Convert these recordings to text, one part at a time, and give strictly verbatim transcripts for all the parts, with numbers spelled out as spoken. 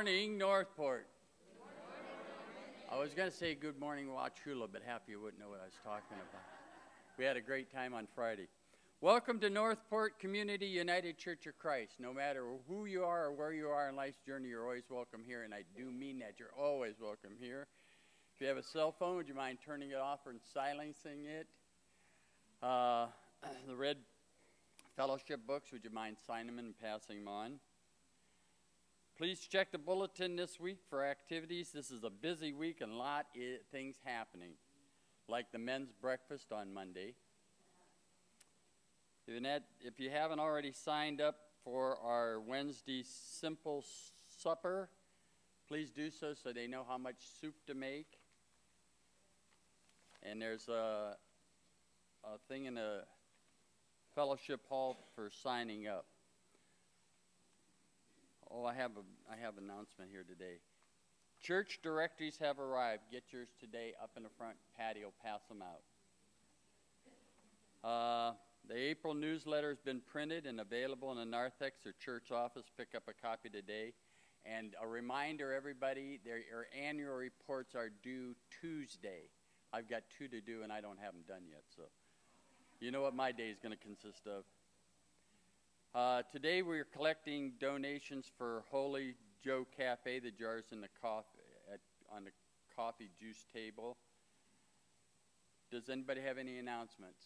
morning, Northport. I was going to say good morning, Wauchula, but half of you wouldn't know what I was talking about. We had a great time on Friday. Welcome to Northport Community United Church of Christ. No matter who you are or where you are in life's journey, you're always welcome here, and I do mean that. You're always welcome here. If you have a cell phone, would you mind turning it off and silencing it? Uh, the red fellowship books, would you mind signing them and passing them on? Please check the bulletin this week for activities. This is a busy week and a lot of things happening, like the men's breakfast on Monday. If you haven't already signed up for our Wednesday simple supper, please do so so they know how much soup to make. And there's a, a thing in the fellowship hall for signing up. Oh, I have a I have an announcement here today. Church directories have arrived. Get yours today up in the front patio. Pass them out. Uh, the April newsletter has been printed and available in the narthex or church office. Pick up a copy today. And a reminder, everybody, their your annual reports are due Tuesday. I've got two to do, and I don't have them done yet. So you know what my day is going to consist of. Uh, today we're collecting donations for Holy Joe Cafe. The jars in the coffee at, on the coffee juice table. Does anybody have any announcements?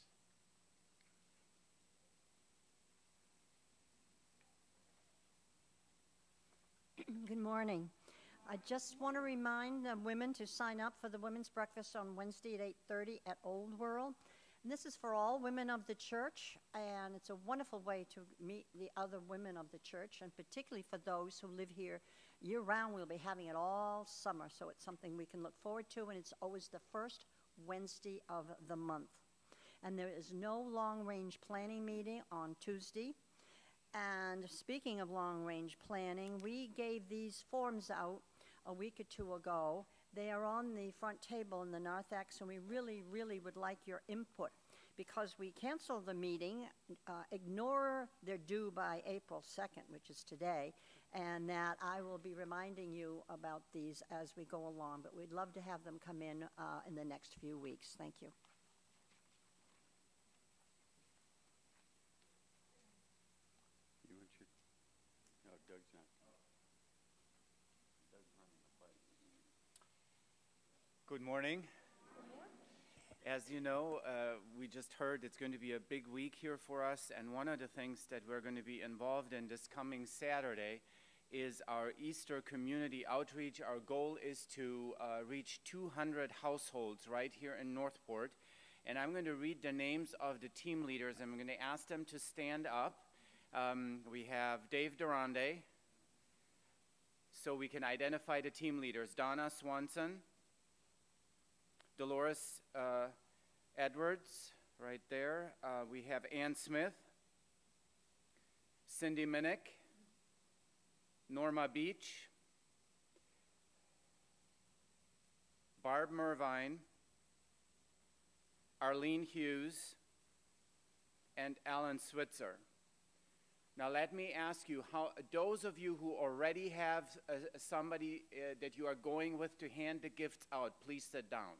Good morning. I just want to remind the women to sign up for the women's breakfast on Wednesday at eight thirty at Old World. And this is for all women of the church, and it's a wonderful way to meet the other women of the church, and particularly for those who live here year-round. We'll be having it all summer, so it's something we can look forward to, and it's always the first Wednesday of the month. And there is no long-range planning meeting on Tuesday. And speaking of long-range planning, we gave these forms out a week or two ago. They are on the front table in the narthex, and we really, really would like your input. Because we canceled the meeting, uh, ignore they're due by April second, which is today, and that I will be reminding you about these as we go along. But we'd love to have them come in uh, in the next few weeks. Thank you. You want your, no, Doug's not. Doug's running the fight. Good morning. As you know, uh, we just heard it's going to be a big week here for us, and one of the things that we're going to be involved in this coming Saturday is our Easter community outreach. Our goal is to uh, reach two hundred households right here in Northport, and I'm going to read the names of the team leaders. I'm going to ask them to stand up. Um, we have Dave Durande, so we can identify the team leaders. Donna Swanson, Dolores uh, Edwards, right there. Uh, we have Ann Smith, Cindy Minnick, Norma Beach, Barb Mervine, Arlene Hughes, and Alan Switzer. Now let me ask you, how those of you who already have uh, somebody uh, that you are going with to hand the gifts out, please sit down.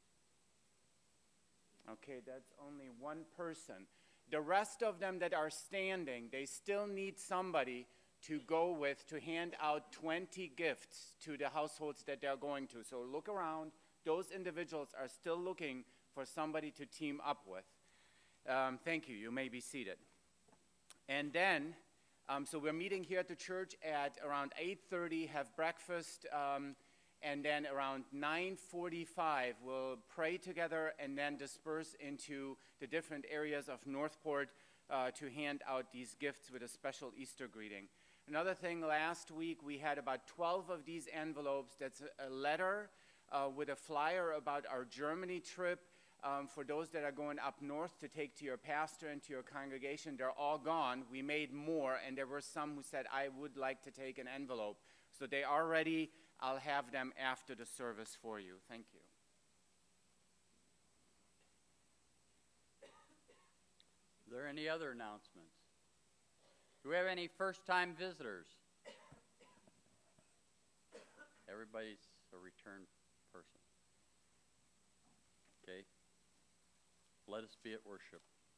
Okay, that's only one person. The rest of them that are standing, they still need somebody to go with to hand out twenty gifts to the households that they're going to. So look around. Those individuals are still looking for somebody to team up with. Um, thank you. You may be seated. And then, um, so we're meeting here at the church at around eight thirty, have breakfast, um, and then around nine forty-five, we'll pray together and then disperse into the different areas of Northport uh, to hand out these gifts with a special Easter greeting. Another thing, last week we had about twelve of these envelopes. That's a, a letter uh, with a flyer about our Germany trip. Um, for those that are going up north to take to your pastor and to your congregation, they're all gone. We made more, and there were some who said, I would like to take an envelope. So they are ready. I'll have them after the service for you. Thank you. Are there any other announcements? Do we have any first-time visitors? Everybody's a return person. Okay? Let us be at worship.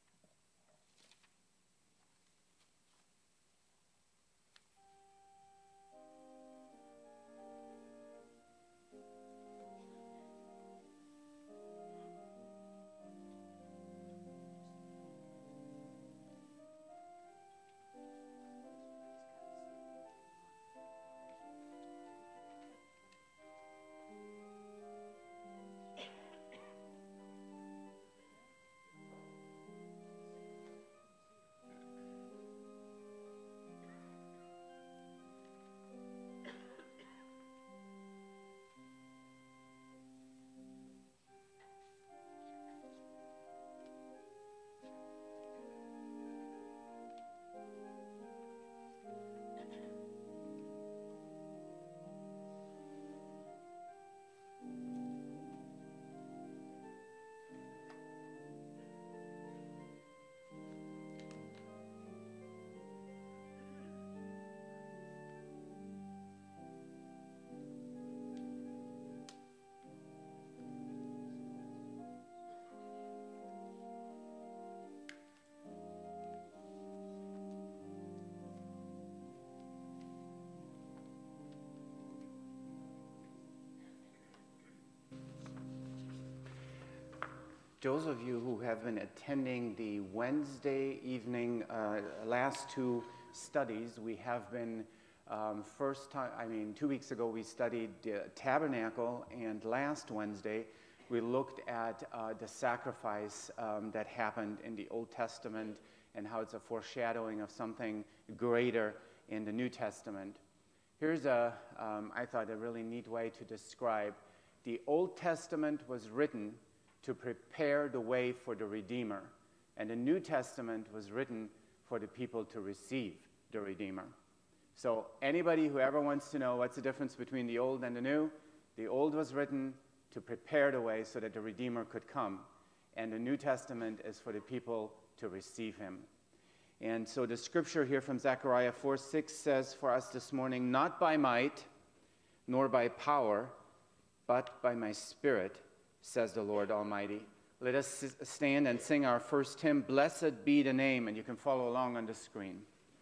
Those of you who have been attending the Wednesday evening uh, last two studies, we have been um, first time, I mean, two weeks ago we studied the tabernacle, and last Wednesday we looked at uh, the sacrifice um, that happened in the Old Testament and how it's a foreshadowing of something greater in the New Testament. Here's a, um, I thought, a really neat way to describe. The Old Testament was written to prepare the way for the Redeemer, and the New Testament was written for the people to receive the Redeemer. So anybody who ever wants to know what's the difference between the Old and the New, the Old was written to prepare the way so that the Redeemer could come, and the New Testament is for the people to receive him. And so the scripture here from Zechariah four six says for us this morning, "Not by might, nor by power, but by my Spirit, says the Lord Almighty." Let us stand and sing our first hymn, "Blessed Be the Name," and you can follow along on the screen.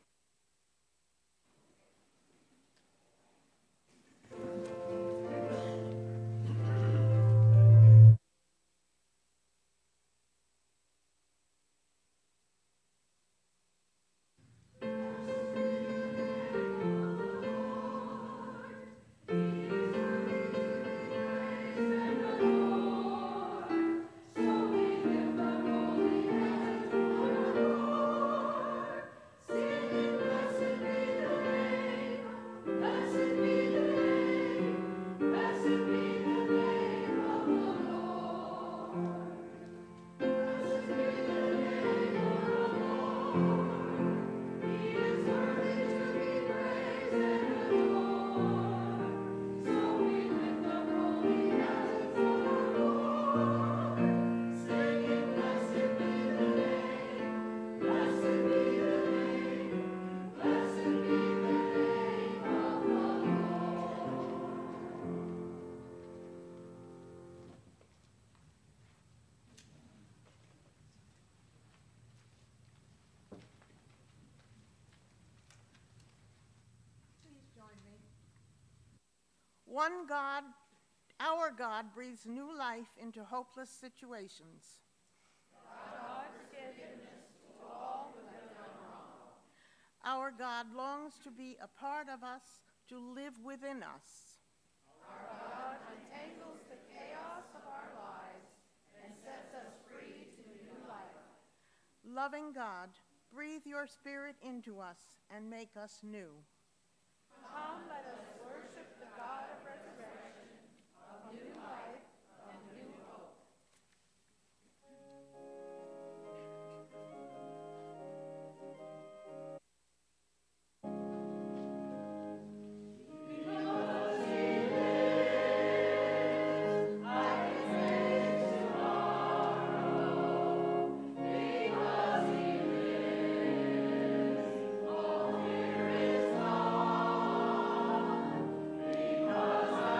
One God, our God, breathes new life into hopeless situations. God, forgiveness to all who have done wrong. Our God longs to be a part of us, to live within us. Our God untangles the chaos of our lives and sets us free to new life. Loving God, breathe your Spirit into us and make us new. Come, let us worship the God of resurrection, of new life and new hope. Because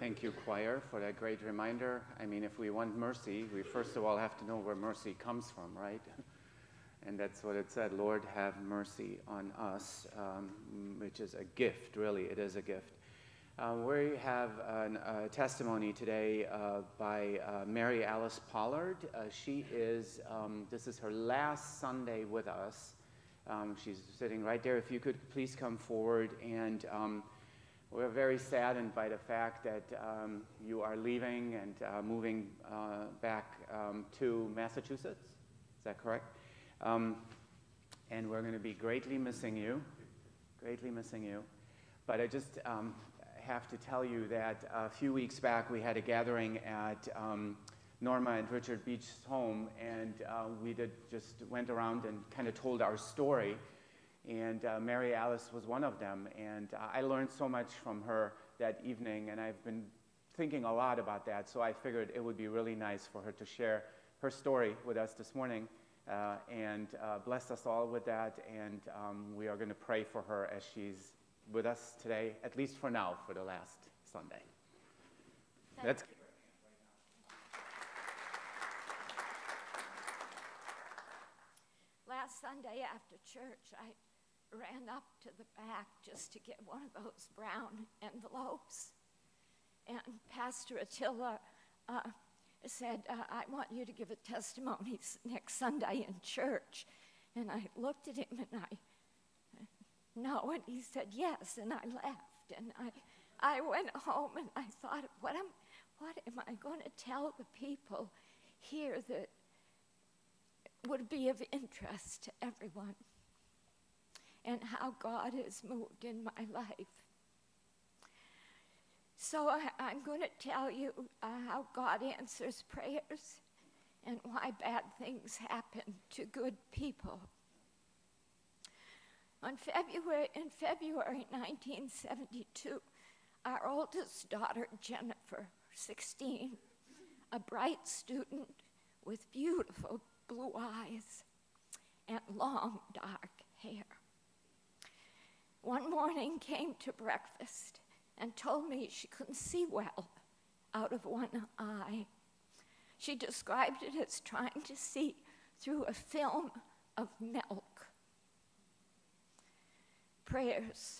Thank you, choir, for that great reminder. I mean, if we want mercy, we first of all have to know where mercy comes from, right? And that's what it said, Lord, have mercy on us, um, which is a gift, really, it is a gift. Uh, we have an, a testimony today uh, by uh, Mary Alice Pollard. Uh, she is, um, this is her last Sunday with us. Um, she's sitting right there. If you could please come forward. And um, we're very saddened by the fact that um, you are leaving and uh, moving uh, back um, to Massachusetts. Is that correct? Um, and we're going to be greatly missing you, greatly missing you. But I just um, have to tell you that a few weeks back we had a gathering at um, Norma and Richard Beach's home, and uh, we did just went around and kind of told our story. And uh, Mary Alice was one of them, and uh, I learned so much from her that evening, and I've been thinking a lot about that, so I figured it would be really nice for her to share her story with us this morning. Uh, and uh, bless us all with that, and um, we are going to pray for her as she's with us today, at least for now, for the last Sunday. Thank Let's. You. Last Sunday after church, I ran up to the back just to get one of those brown envelopes, and Pastor Attila uh, said, uh, I want you to give a testimony next Sunday in church. And I looked at him and I, no, and he said yes, and I left. And I, I went home and I thought, what am, what am I going to tell the people here that would be of interest to everyone? And how God has moved in my life. So I, I'm going to tell you uh, how God answers prayers and why bad things happen to good people. On February, in February nineteen seventy-two, our oldest daughter, Jennifer, sixteen, a bright student with beautiful blue eyes and long dark hair, one morning came to breakfast and told me she couldn't see well out of one eye. She described it as trying to see through a film of milk. Prayers.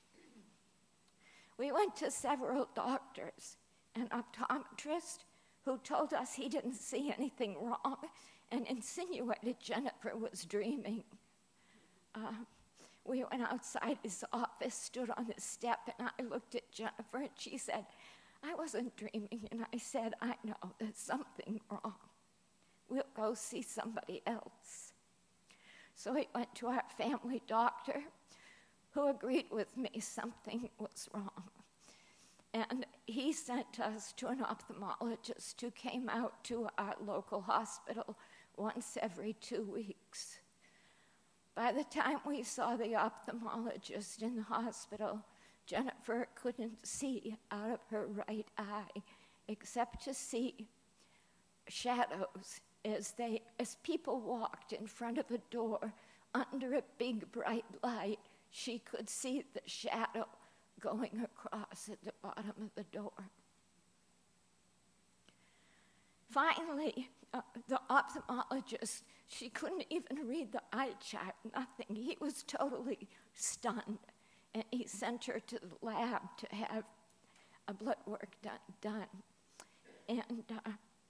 We went to several doctors, an optometrist who told us he didn't see anything wrong and insinuated Jennifer was dreaming. Uh, We went outside his office, stood on the step, and I looked at Jennifer, and she said, I wasn't dreaming. And I said, I know, there's something wrong. We'll go see somebody else. So we went to our family doctor, who agreed with me something was wrong. And he sent us to an ophthalmologist who came out to our local hospital once every two weeks. By the time we saw the ophthalmologist in the hospital, Jennifer couldn't see out of her right eye except to see shadows as they, as people walked in front of a door under a big bright light. She could see the shadow going across at the bottom of the door. Finally, uh, the ophthalmologist, she couldn't even read the eye chart, nothing. He was totally stunned, and he sent her to the lab to have a blood work done. done. And uh,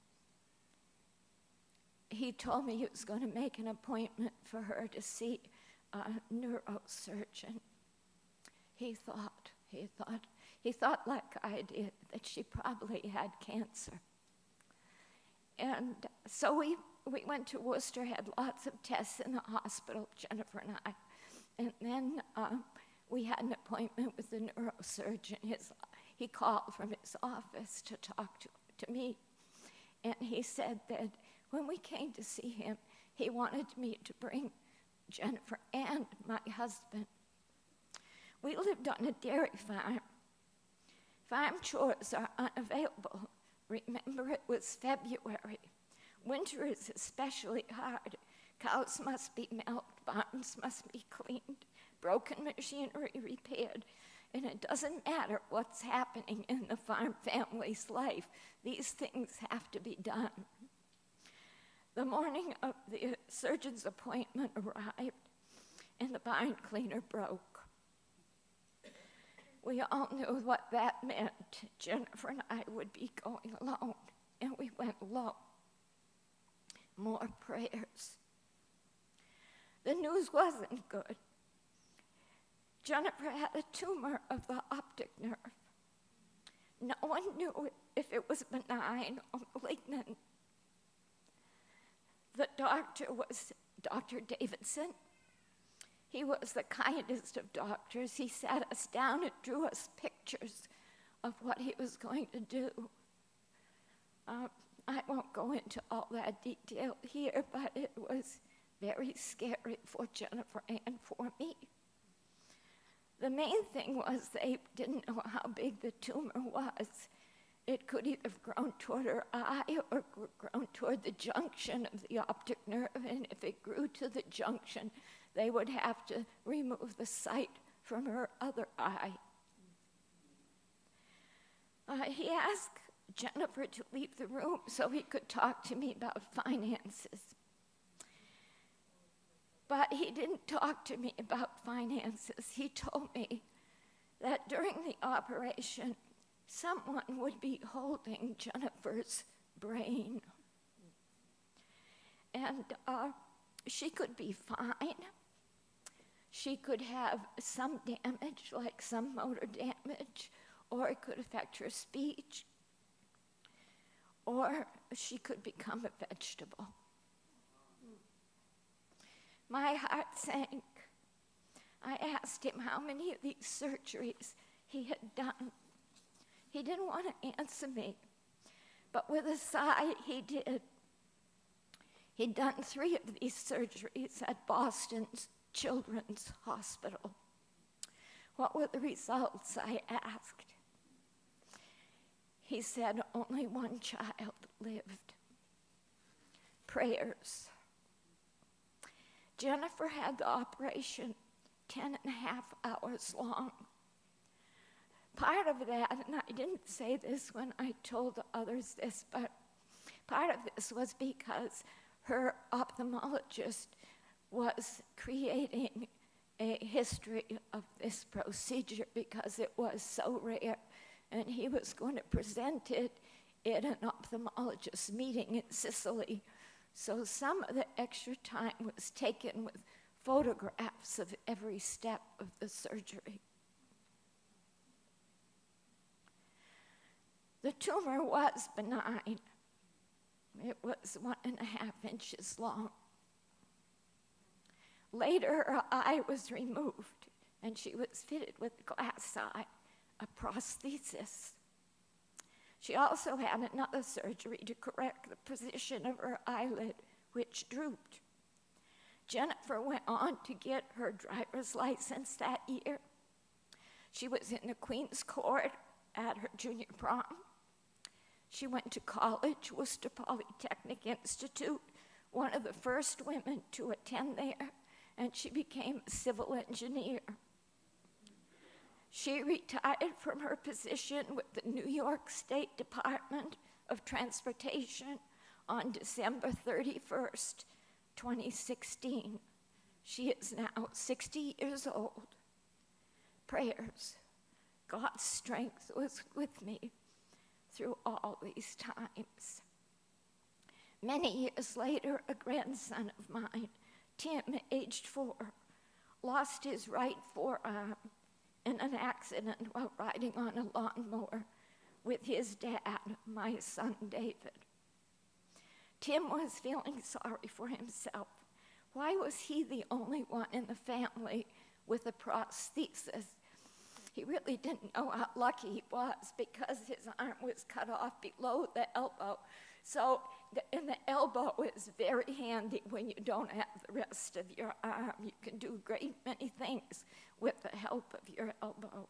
he told me he was going to make an appointment for her to see a neurosurgeon. He thought, he thought, he thought like I did, that she probably had cancer. And so we, we went to Worcester, had lots of tests in the hospital, Jennifer and I. And then uh, we had an appointment with the neurosurgeon. His, he called from his office to talk to, to me. And he said that when we came to see him, he wanted me to bring Jennifer and my husband. We lived on a dairy farm. Farm chores are unavailable. Remember, it was February. Winter is especially hard. Cows must be milked, barns must be cleaned, broken machinery repaired, And it doesn't matter what's happening in the farm family's life. These things have to be done. The morning of the surgeon's appointment arrived, and the barn cleaner broke. We all knew what that meant. Jennifer and I would be going alone, and we went low. More prayers. The news wasn't good. Jennifer had a tumor of the optic nerve. No one knew if it was benign or malignant. The doctor was Doctor Davidson. He was the kindest of doctors. He sat us down and drew us pictures of what he was going to do. Uh, I won't go into all that detail here, but it was very scary for Jennifer and for me. The main thing was they didn't know how big the tumor was. It could either have grown toward her eye or grown toward the junction of the optic nerve, and if it grew to the junction, they would have to remove the sight from her other eye. Uh, he asked Jennifer to leave the room so he could talk to me about finances. But he didn't talk to me about finances. He told me that during the operation, someone would be holding Jennifer's brain. And uh, she could be fine. She could have some damage, like some motor damage, or it could affect her speech, or she could become a vegetable. My heart sank. I asked him how many of these surgeries he had done. He didn't want to answer me, but with a sigh, he did. He'd done three of these surgeries at Boston's Children's Hospital. What were the results, I asked. He said only one child lived. Prayers. Jennifer had the operation ten and a half hours long. Part of that, and I didn't say this when I told others this, but part of this was because her ophthalmologist was creating a history of this procedure because it was so rare, and he was going to present it at an ophthalmologist meeting in Sicily. So some of the extra time was taken with photographs of every step of the surgery. The tumor was benign. It was one and a half inches long. Later, her eye was removed, and she was fitted with a glass eye, a prosthesis. She also had another surgery to correct the position of her eyelid, which drooped. Jennifer went on to get her driver's license that year. She was in the Queen's Court at her junior prom. She went to college, Worcester Polytechnic Institute, one of the first women to attend there, and she became a civil engineer. She retired from her position with the New York State Department of Transportation on December thirty-first, twenty sixteen. She is now sixty years old. Prayers. God's strength was with me through all these times. Many years later, a grandson of mine, Tim, aged four, lost his right forearm in an accident while riding on a lawnmower with his dad, my son David. Tim was feeling sorry for himself. Why was he the only one in the family with a prosthesis? He really didn't know how lucky he was because his arm was cut off below the elbow. So, the, and the elbow is very handy when you don't have the rest of your arm. You can do a great many things with the help of your elbow.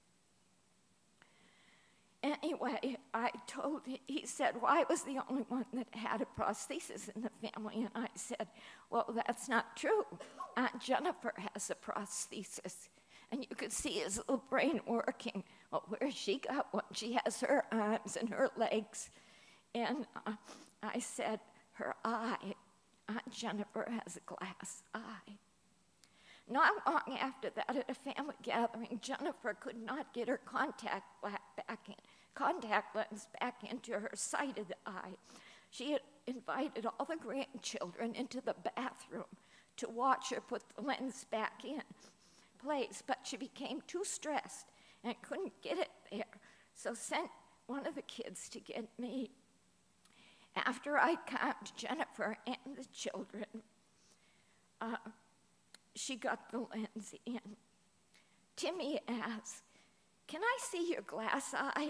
Anyway, I told him, he said, well, I was the only one that had a prosthesis in the family. And I said, well, that's not true. Aunt Jennifer has a prosthesis. and you could see his little brain working. Well, where she got one, she has her arms and her legs. And uh, I said, her eye, Aunt Jennifer has a glass eye. Not long after that, at a family gathering, Jennifer could not get her contact back in, contact lens back into her sight of the eye. She had invited all the grandchildren into the bathroom to watch her put the lens back in place, but she became too stressed and couldn't get it there, so sent one of the kids to get me. After I calmed Jennifer and the children, uh, she got the lens in. Timmy asked, "Can I see your glass eye?"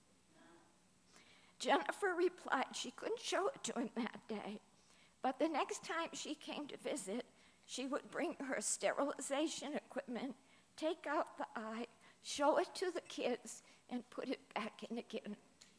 Jennifer replied she couldn't show it to him that day, but the next time she came to visit, she would bring her sterilization equipment, take out the eye, show it to the kids, and put it back in again.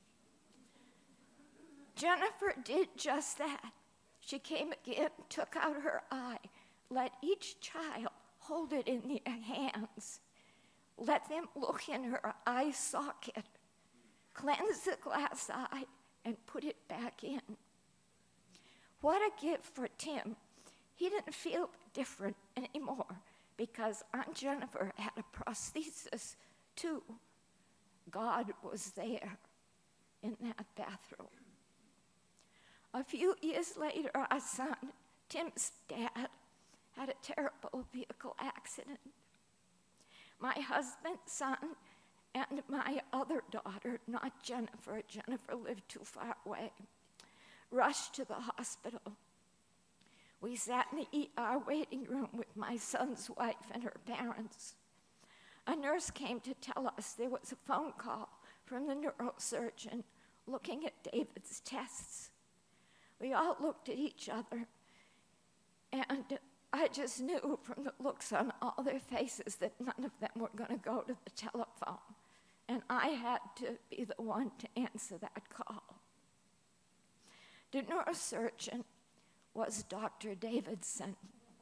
Jennifer did just that. She came again, took out her eye, let each child hold it in their hands, let them look in her eye socket, cleanse the glass eye, and put it back in. What a gift for Tim. He didn't feel different anymore because Aunt Jennifer had a prosthesis too. God was there in that bathroom. A few years later, our son, Tim's dad, had a terrible vehicle accident. My husband, son, and my other daughter, not Jennifer, Jennifer lived too far away, rushed to the hospital. We sat in the E R waiting room with my son's wife and her parents. A nurse came to tell us there was a phone call from the neurosurgeon looking at David's tests. We all looked at each other, and I just knew from the looks on all their faces that none of them were going to go to the telephone, and I had to be the one to answer that call. The neurosurgeon was Doctor Davidson.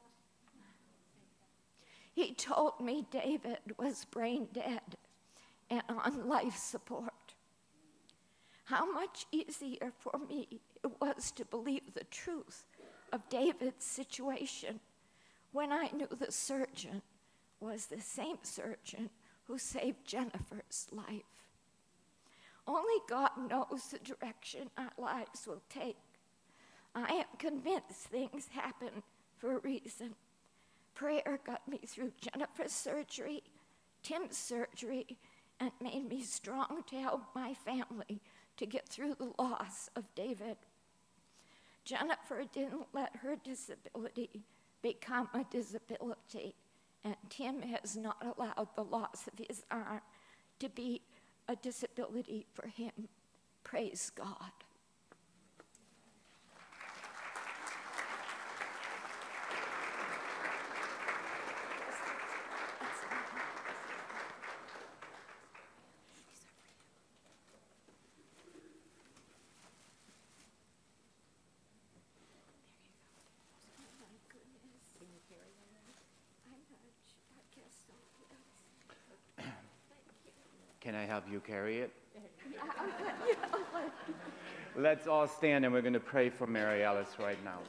He told me David was brain dead and on life support. How much easier for me it was to believe the truth of David's situation when I knew the surgeon was the same surgeon who saved Jennifer's life. Only God knows the direction our lives will take. I am convinced things happen for a reason. Prayer got me through Jennifer's surgery, Tim's surgery, and made me strong to help my family to get through the loss of David. Jennifer didn't let her disability become a disability, and Tim has not allowed the loss of his arm to be a disability for him. Praise God. Can I help you carry it? Let's all stand and we're going to pray for Mary Alice right now.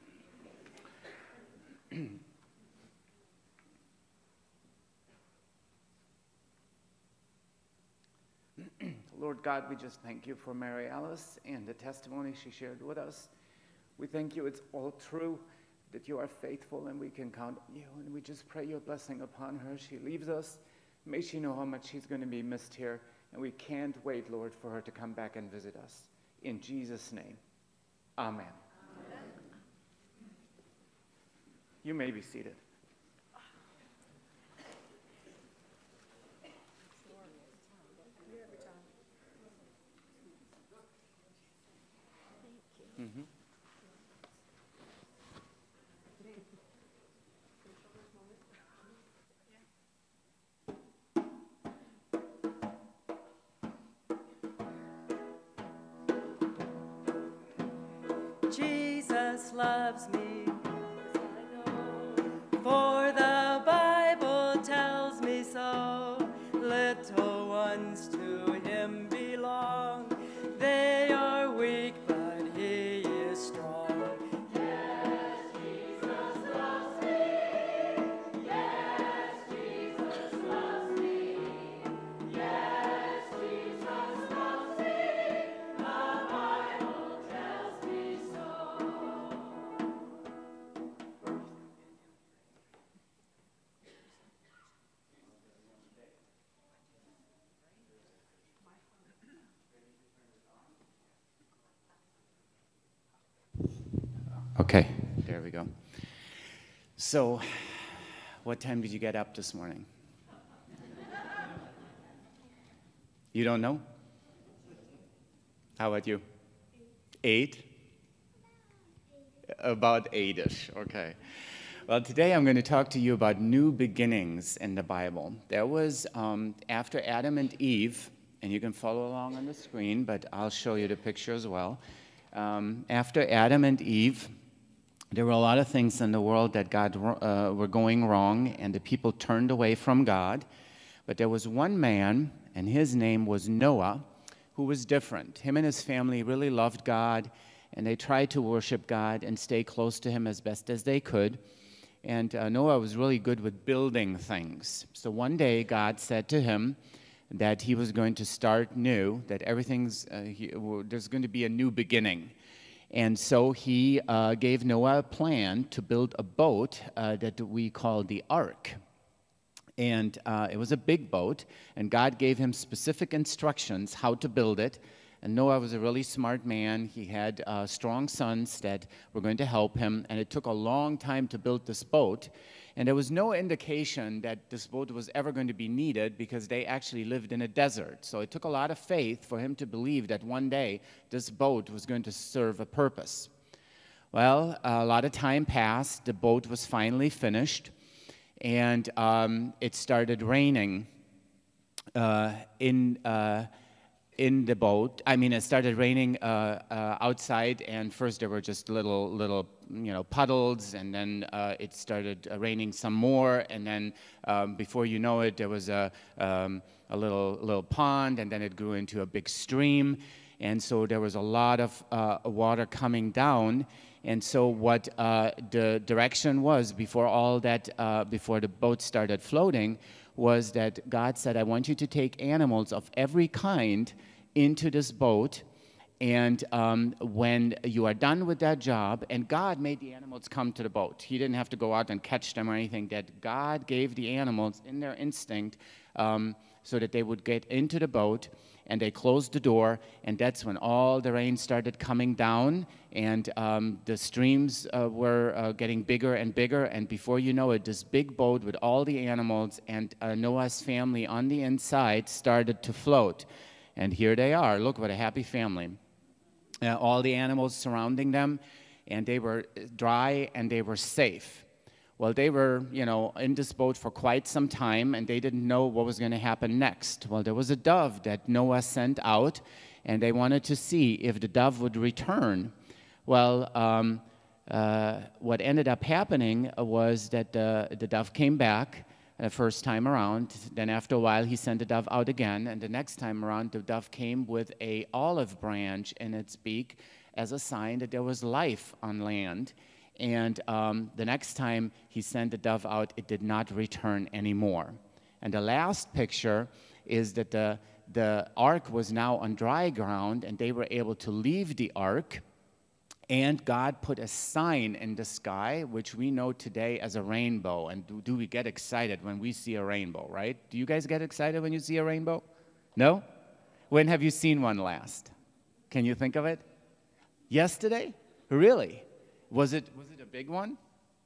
Lord God, we just thank you for Mary Alice and the testimony she shared with us. We thank you it's all true, that you are faithful and we can count on you. And we just pray your blessing upon her. She leaves us. May she know how much she's going to be missed here. And we can't wait, Lord, for her to come back and visit us. In Jesus' name, amen. Amen. You may be seated. Mm-hmm. Jesus loves me, for the Bible tells me Okay, there we go. So, what time did you get up this morning? You don't know? How about you? Eight? About eight-ish, okay. Well, today I'm going to talk to you about new beginnings in the Bible. There was, um, after Adam and Eve, and you can follow along on the screen, but I'll show you the picture as well. Um, after Adam and Eve, there were a lot of things in the world that God uh, were going wrong, and the people turned away from God. But there was one man, and his name was Noah, who was different. Him and his family really loved God, and they tried to worship God and stay close to him as best as they could. And uh, Noah was really good with building things. So one day, God said to him that he was going to start new, that everything's, uh, he, well, there's going to be a new beginning. And so he uh, gave Noah a plan to build a boat uh, that we call the Ark. And uh, it was a big boat, and God gave him specific instructions how to build it. And Noah was a really smart man. He had uh, strong sons that were going to help him, and it took a long time to build this boat. And there was no indication that this boat was ever going to be needed because they actually lived in a desert. So it took a lot of faith for him to believe that one day this boat was going to serve a purpose. Well, a lot of time passed. The boat was finally finished, and um, it started raining uh, in uh, in the boat. I mean, it started raining uh, uh, outside, and first there were just little, little, you know, puddles, and then uh, it started uh, raining some more, and then um, before you know it, there was a, um, a little, little pond, and then it grew into a big stream, and so there was a lot of uh, water coming down. And so what uh, the direction was before all that, uh, before the boat started floating, was that God said, I want you to take animals of every kind into this boat, and um, when you are done with that job, and God made the animals come to the boat. He didn't have to go out and catch them or anything. That God gave the animals in their instinct um, so that they would get into the boat, and they closed the door, and that's when all the rain started coming down, and um, the streams uh, were uh, getting bigger and bigger, and before you know it, this big boat with all the animals and uh, Noah's family on the inside started to float. And here they are. Look, what a happy family. Uh, all the animals surrounding them, and they were dry and they were safe. Well, they were, you know, in this boat for quite some time, and they didn't know what was going to happen next. Well, there was a dove that Noah sent out, and they wanted to see if the dove would return. Well, um, uh, what ended up happening was that the, the dove came back the first time around. Then after a while, he sent the dove out again, and the next time around, the dove came with a olive branch in its beak as a sign that there was life on land. And um, the next time he sent the dove out, it did not return anymore. And the last picture is that the, the ark was now on dry ground, and they were able to leave the ark. And God put a sign in the sky, which we know today as a rainbow. And do, do we get excited when we see a rainbow, right? Do you guys get excited when you see a rainbow? No? When have you seen one last? Can you think of it? Yesterday? Really? Was it, was it a big one?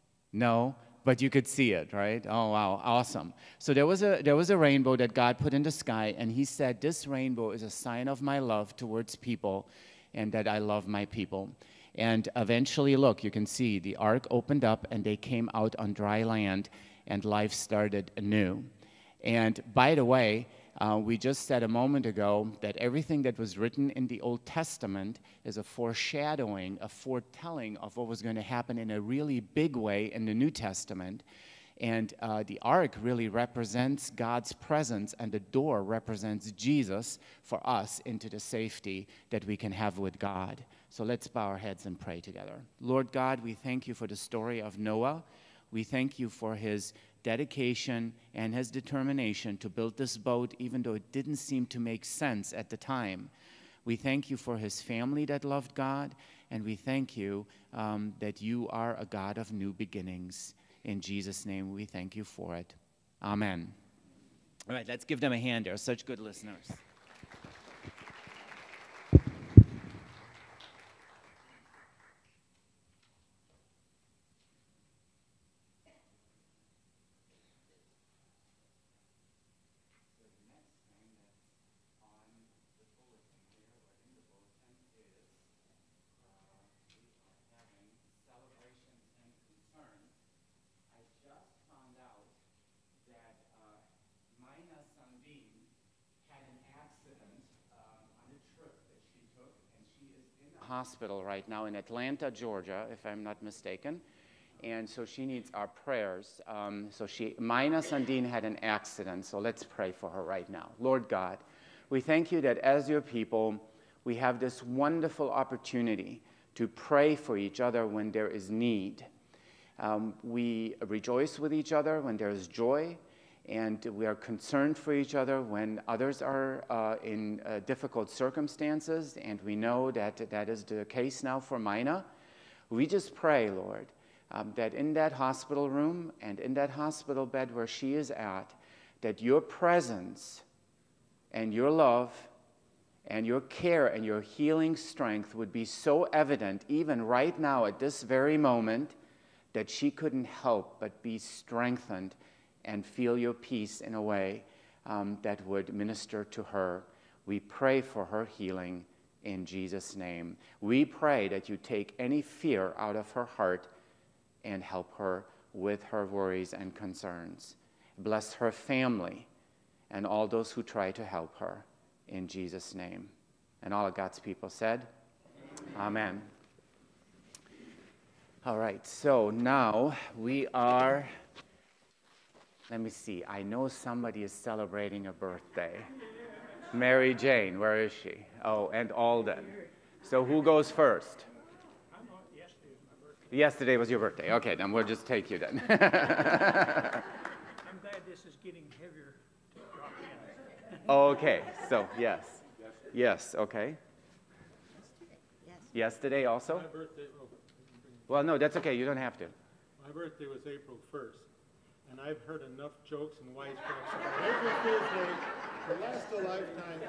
No, but you could see it, right? Oh, wow, awesome. So there was a, there was a rainbow that God put in the sky, and he said, this rainbow is a sign of my love towards people, and that I love my people. And eventually, look, you can see the ark opened up, and they came out on dry land, and life started anew. And by the way, uh, we just said a moment ago that everything that was written in the Old Testament is a foreshadowing, a foretelling of what was going to happen in a really big way in the New Testament. And uh, the ark really represents God's presence, and the door represents Jesus for us into the safety that we can have with God. So let's bow our heads and pray together. Lord God, we thank you for the story of Noah. We thank you for his dedication and his determination to build this boat, even though it didn't seem to make sense at the time. We thank you for his family that loved God, and we thank you um, that you are a God of new beginnings. In Jesus' name, we thank you for it. Amen. All right, let's give them a hand. They're such good listeners. hospital right now in Atlanta, Georgia, if I'm not mistaken. And so she needs our prayers. Um, so she, Mina Sandine had an accident, so let's pray for her right now. Lord God, we thank you that as your people, we have this wonderful opportunity to pray for each other when there is need. Um, we rejoice with each other when there is joy, and we are concerned for each other when others are uh, in uh, difficult circumstances, and we know that that is the case now for Mina. We just pray, Lord, Um, that in that hospital room and in that hospital bed where she is at, that your presence and your love and your care and your healing strength would be so evident even right now at this very moment that she couldn't help but be strengthened and feel your peace in a way um, that would minister to her. We pray for her healing in Jesus' name. We pray that you take any fear out of her heart and help her with her worries and concerns. Bless her family and all those who try to help her in Jesus' name. And all of God's people said, Amen. All right, so now we are, let me see, I know somebody is celebrating a birthday. Mary Jane, where is she? Oh, and Alden. So who goes first? Yesterday was your birthday. Okay, then we'll just take you then. I'm glad this is getting heavier to drop in. Okay, so yes. Yes, okay. Yes. Yesterday also? My birthday, oh, Well, no, that's okay. You don't have to. my birthday was April first, and I've heard enough jokes and wisecracks about April Fool's Day to last a lifetime.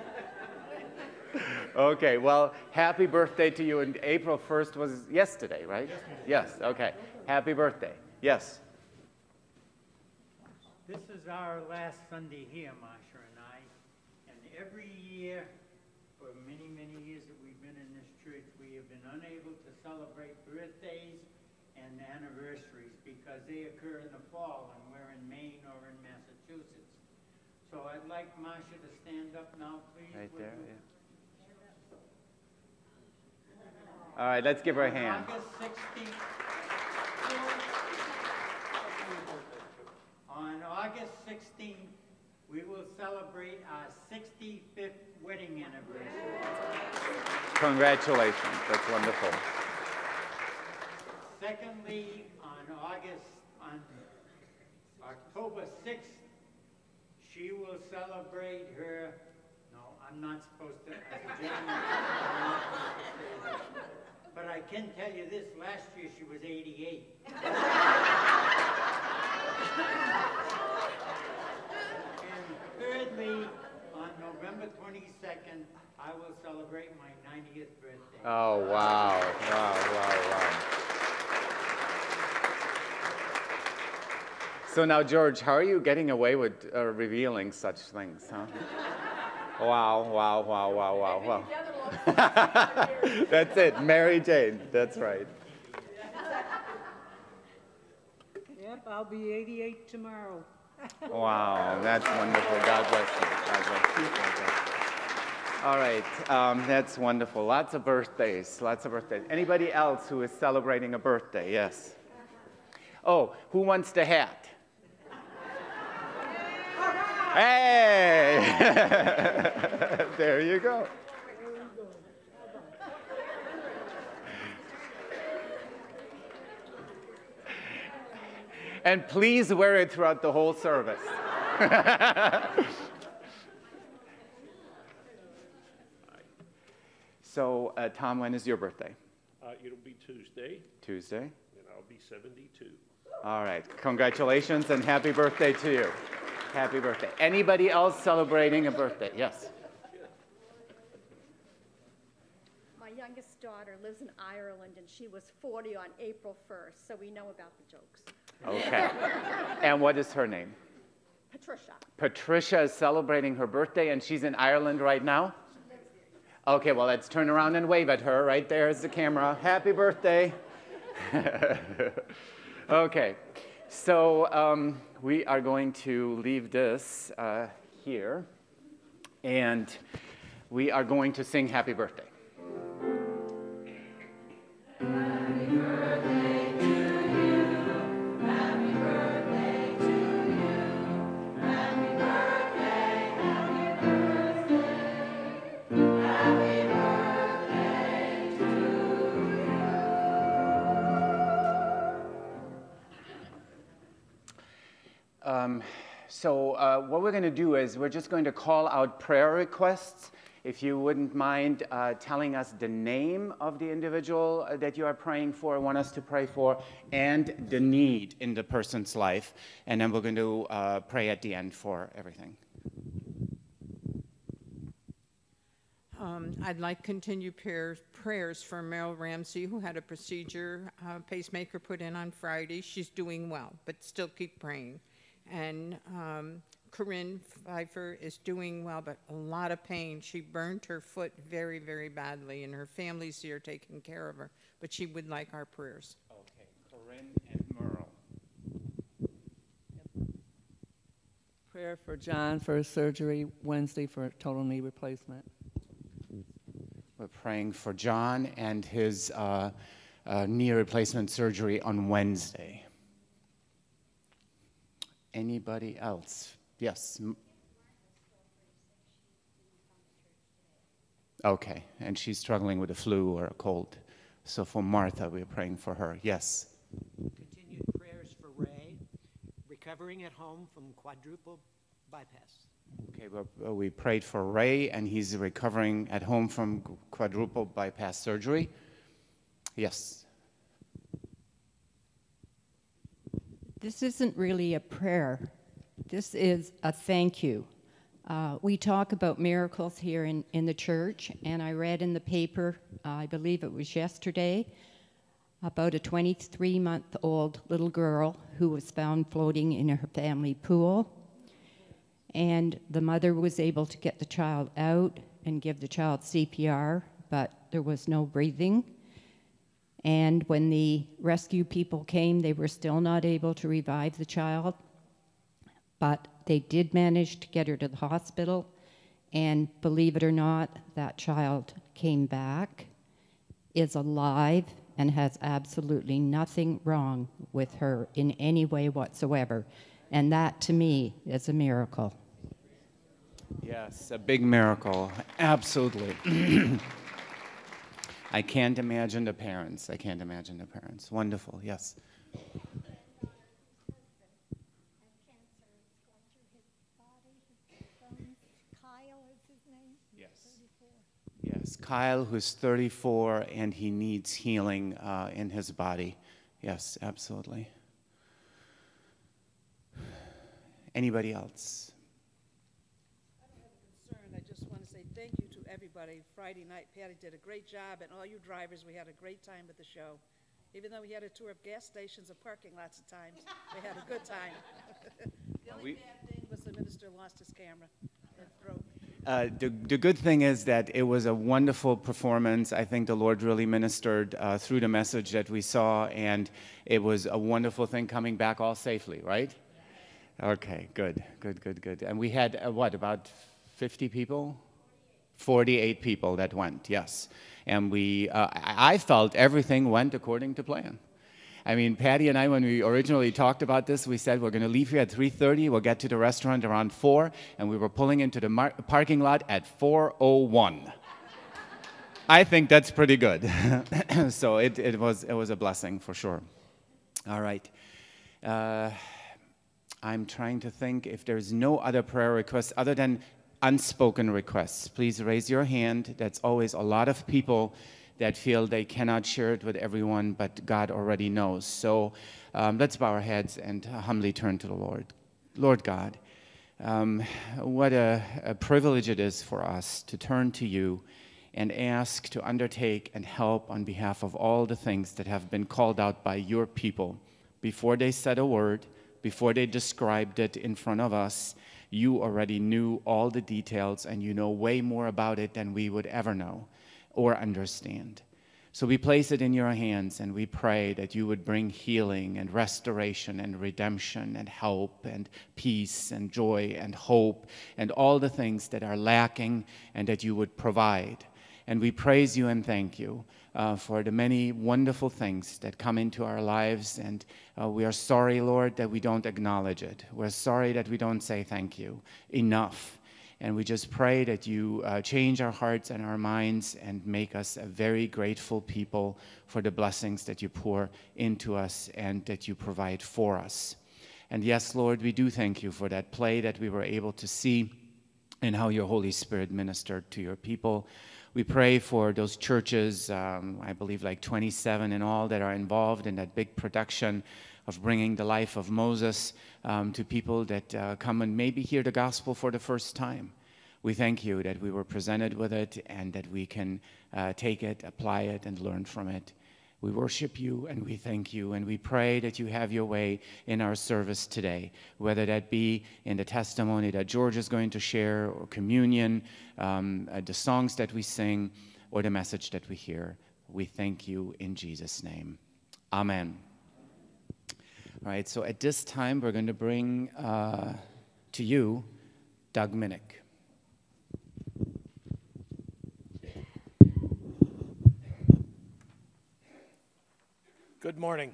Okay, well, happy birthday to you. And April first was yesterday, right? Yes, okay. Happy birthday. Yes. This is our last Sunday here, Marsha and I, and every year, for many, many years that we've been in this church, we have been unable to celebrate birthdays and anniversaries because they occur in the fall and we're in Maine or in Massachusetts. So I'd like Marsha to stand up now, please. Right Would there, you? yeah. All right, let's give her a hand. August sixteenth. On August sixteenth, we will celebrate our sixty-fifth wedding anniversary. Congratulations. That's wonderful. Secondly, on August, on October sixth, she will celebrate her, no, I'm not supposed to, as a gentleman, I'm not supposed to say this. But I can tell you this, last year she was eighty-eight. And thirdly, on November twenty-second, I will celebrate my ninetieth birthday. Oh, wow. Wow, wow, wow. So now, George, how are you getting away with uh, revealing such things, huh? Wow, wow, wow, wow, wow, wow. That's it, Mary Jane, that's right. Yep, I'll be eighty-eight tomorrow. Wow, that's wonderful. God bless you. God bless you. God bless you. All right, um, that's wonderful. Lots of birthdays, lots of birthdays. Anybody else who is celebrating a birthday? Yes. Oh, who wants the hat? Hey! There you go. And please wear it throughout the whole service. So, uh, Tom, when is your birthday? Uh, it'll be Tuesday, Tuesday. and I'll be seventy-two. All right. Congratulations and happy birthday to you. Happy birthday. Anybody else celebrating a birthday? Yes. My youngest daughter lives in Ireland, and she was forty on April first, so we know about the jokes. Okay. And what is her name? Patricia. Patricia is celebrating her birthday, and she's in Ireland right now? Okay, well, let's turn around and wave at her. Right there is the camera. Happy birthday. Okay, so um, we are going to leave this uh, here, and we are going to sing Happy Birthday. Um, so uh, what we're going to do is we're just going to call out prayer requests. If you wouldn't mind uh, telling us the name of the individual that you are praying for, want us to pray for, and the need in the person's life. And then we're going to uh, pray at the end for everything. Um, I'd like continued prayers, prayers for Meryl Ramsey, who had a procedure, uh, pacemaker put in on Friday. She's doing well, but still keep praying. And um, Corinne Pfeiffer is doing well, but a lot of pain. She burned her foot very, very badly, and her family's here taking care of her. But she would like our prayers. Okay, Corinne and Merle. Prayer for John for his surgery Wednesday for total knee replacement. We're praying for John and his uh, uh, knee replacement surgery on Wednesday. Anybody else? Yes. Okay, and she's struggling with a flu or a cold. So for Martha, we're praying for her. Yes. Continued prayers for Ray, recovering at home from quadruple bypass. Okay, well, we prayed for Ray, and he's recovering at home from quadruple bypass surgery. Yes. This isn't really a prayer. This is a thank you. Uh, we talk about miracles here in, in the church, and I read in the paper, uh, I believe it was yesterday, about a twenty-three-month-old little girl who was found floating in her family pool. And the mother was able to get the child out and give the child C P R, but there was no breathing. And when the rescue people came, they were still not able to revive the child. But they did manage to get her to the hospital. And believe it or not, that child came back, is alive, and has absolutely nothing wrong with her in any way whatsoever. And that, to me, is a miracle. Yes, a big miracle. Absolutely. I can't imagine the parents. I can't imagine the parents. Wonderful, yes. Yes, Kyle, who's thirty-four, and he needs healing uh, in his body. Yes, absolutely. Anybody else? I just want to say thank you to everybody. Friday night, Patty did a great job, and all you drivers, we had a great time at the show. Even though we had a tour of gas stations and parking lots of times, we had a good time. The only We- bad thing was the minister lost his camera and throat. Uh, the, the good thing is that it was a wonderful performance. I think the Lord really ministered uh, through the message that we saw, and it was a wonderful thing coming back all safely, right? Okay, good, good, good, good. And we had, uh, what, about fifty people? forty-eight people that went, yes. And we, uh, I I felt everything went according to plan. I mean, Patty and I, when we originally talked about this, we said we're going to leave here at three thirty, we'll get to the restaurant around four, and we were pulling into the mar- parking lot at four oh one. I think that's pretty good. So it, it, was, it was a blessing for sure. All right. Uh, I'm trying to think if there's no other prayer requests other than unspoken requests. Please raise your hand. That's always a lot of people that feel they cannot share it with everyone, but God already knows. So um, let's bow our heads and humbly turn to the Lord. Lord God, um, what a, a privilege it is for us to turn to you and ask to undertake and help on behalf of all the things that have been called out by your people. Before they said a word, before they described it in front of us, you already knew all the details, and you know way more about it than we would ever know or understand. So we place it in your hands, and we pray that you would bring healing and restoration and redemption and help and peace and joy and hope and all the things that are lacking, and that you would provide. And we praise you and thank you uh, for the many wonderful things that come into our lives. And uh, we are sorry, Lord, that we don't acknowledge it. We're sorry that we don't say thank you enough. And we just pray that you uh, change our hearts and our minds and make us a very grateful people for the blessings that you pour into us and that you provide for us. And yes, Lord, we do thank you for that play that we were able to see and how your Holy Spirit ministered to your people. We pray for those churches, um, I believe like twenty-seven in all, that are involved in that big production of bringing the life of Moses um, to people that uh, come and maybe hear the gospel for the first time. We thank you that we were presented with it and that we can uh, take it, apply it, and learn from it. We worship you and we thank you, and we pray that you have your way in our service today, whether that be in the testimony that George is going to share, or communion, um, uh, the songs that we sing, or the message that we hear. We thank you in Jesus' name. Amen. All right, so at this time, we're going to bring uh, to you Doug Minnick. Good morning.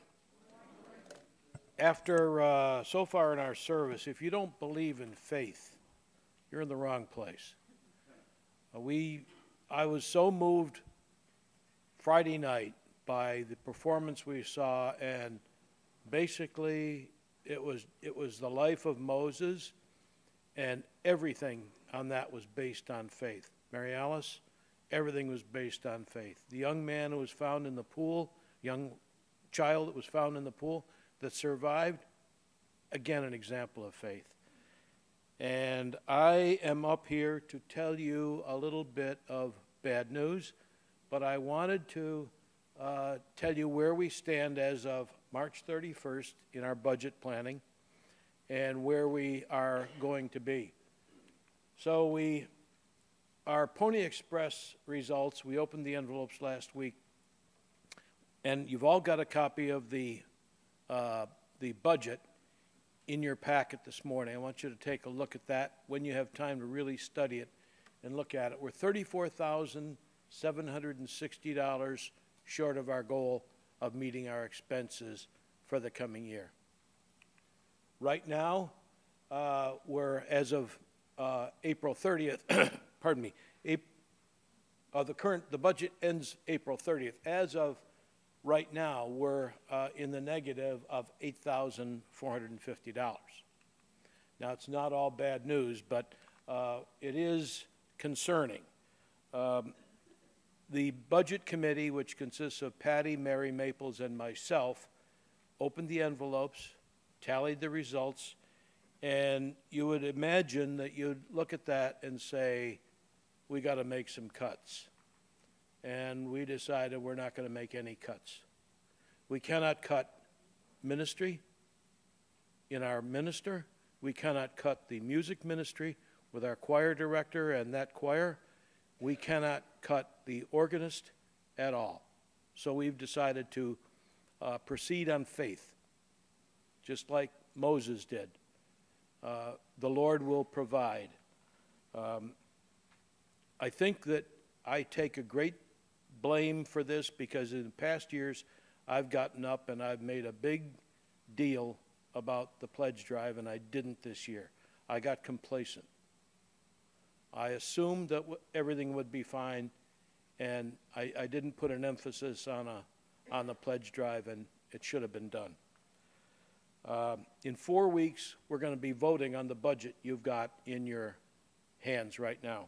After uh, so far in our service, if you don't believe in faith, you're in the wrong place. Uh, we, I was so moved Friday night by the performance we saw, and basically it was it was the life of Moses, and everything on that was based on faith. Mary Alice, everything was based on faith. The young man who was found in the pool, young child that was found in the pool that survived, again an example of faith. And I am up here to tell you a little bit of bad news, but I wanted to uh, tell you where we stand as of March thirty-first in our budget planning and where we are going to be. So we, our Pony Express results, we opened the envelopes last week, and you've all got a copy of the, uh, the budget in your packet this morning. I want you to take a look at that when you have time to really study it and look at it. We're thirty-four thousand seven hundred sixty dollars short of our goal of meeting our expenses for the coming year. Right now, uh, we're, as of uh, April thirtieth, pardon me, April, uh, the current, the budget ends April thirtieth. As of right now, we're uh, in the negative of eight thousand four hundred fifty dollars. Now, it's not all bad news, but uh, it is concerning. Um, the Budget Committee, which consists of Patty, Mary Maples, and myself, opened the envelopes, tallied the results, and you would imagine that you'd look at that and say, we got to make some cuts. And we decided we're not going to make any cuts. We cannot cut ministry in our minister. We cannot cut the music ministry with our choir director and that choir. We cannot cut the organist at all. So we've decided to uh, proceed on faith, just like Moses did. Uh, the Lord will provide. Um, I think that I take a great blame for this because in past years I've gotten up and I've made a big deal about the pledge drive, and I didn't this year. I got complacent. I assumed that w everything would be fine, and I, I didn't put an emphasis on, a, on the pledge drive, and it should have been done. Uh, in four weeks, we're going to be voting on the budget you've got in your hands right now.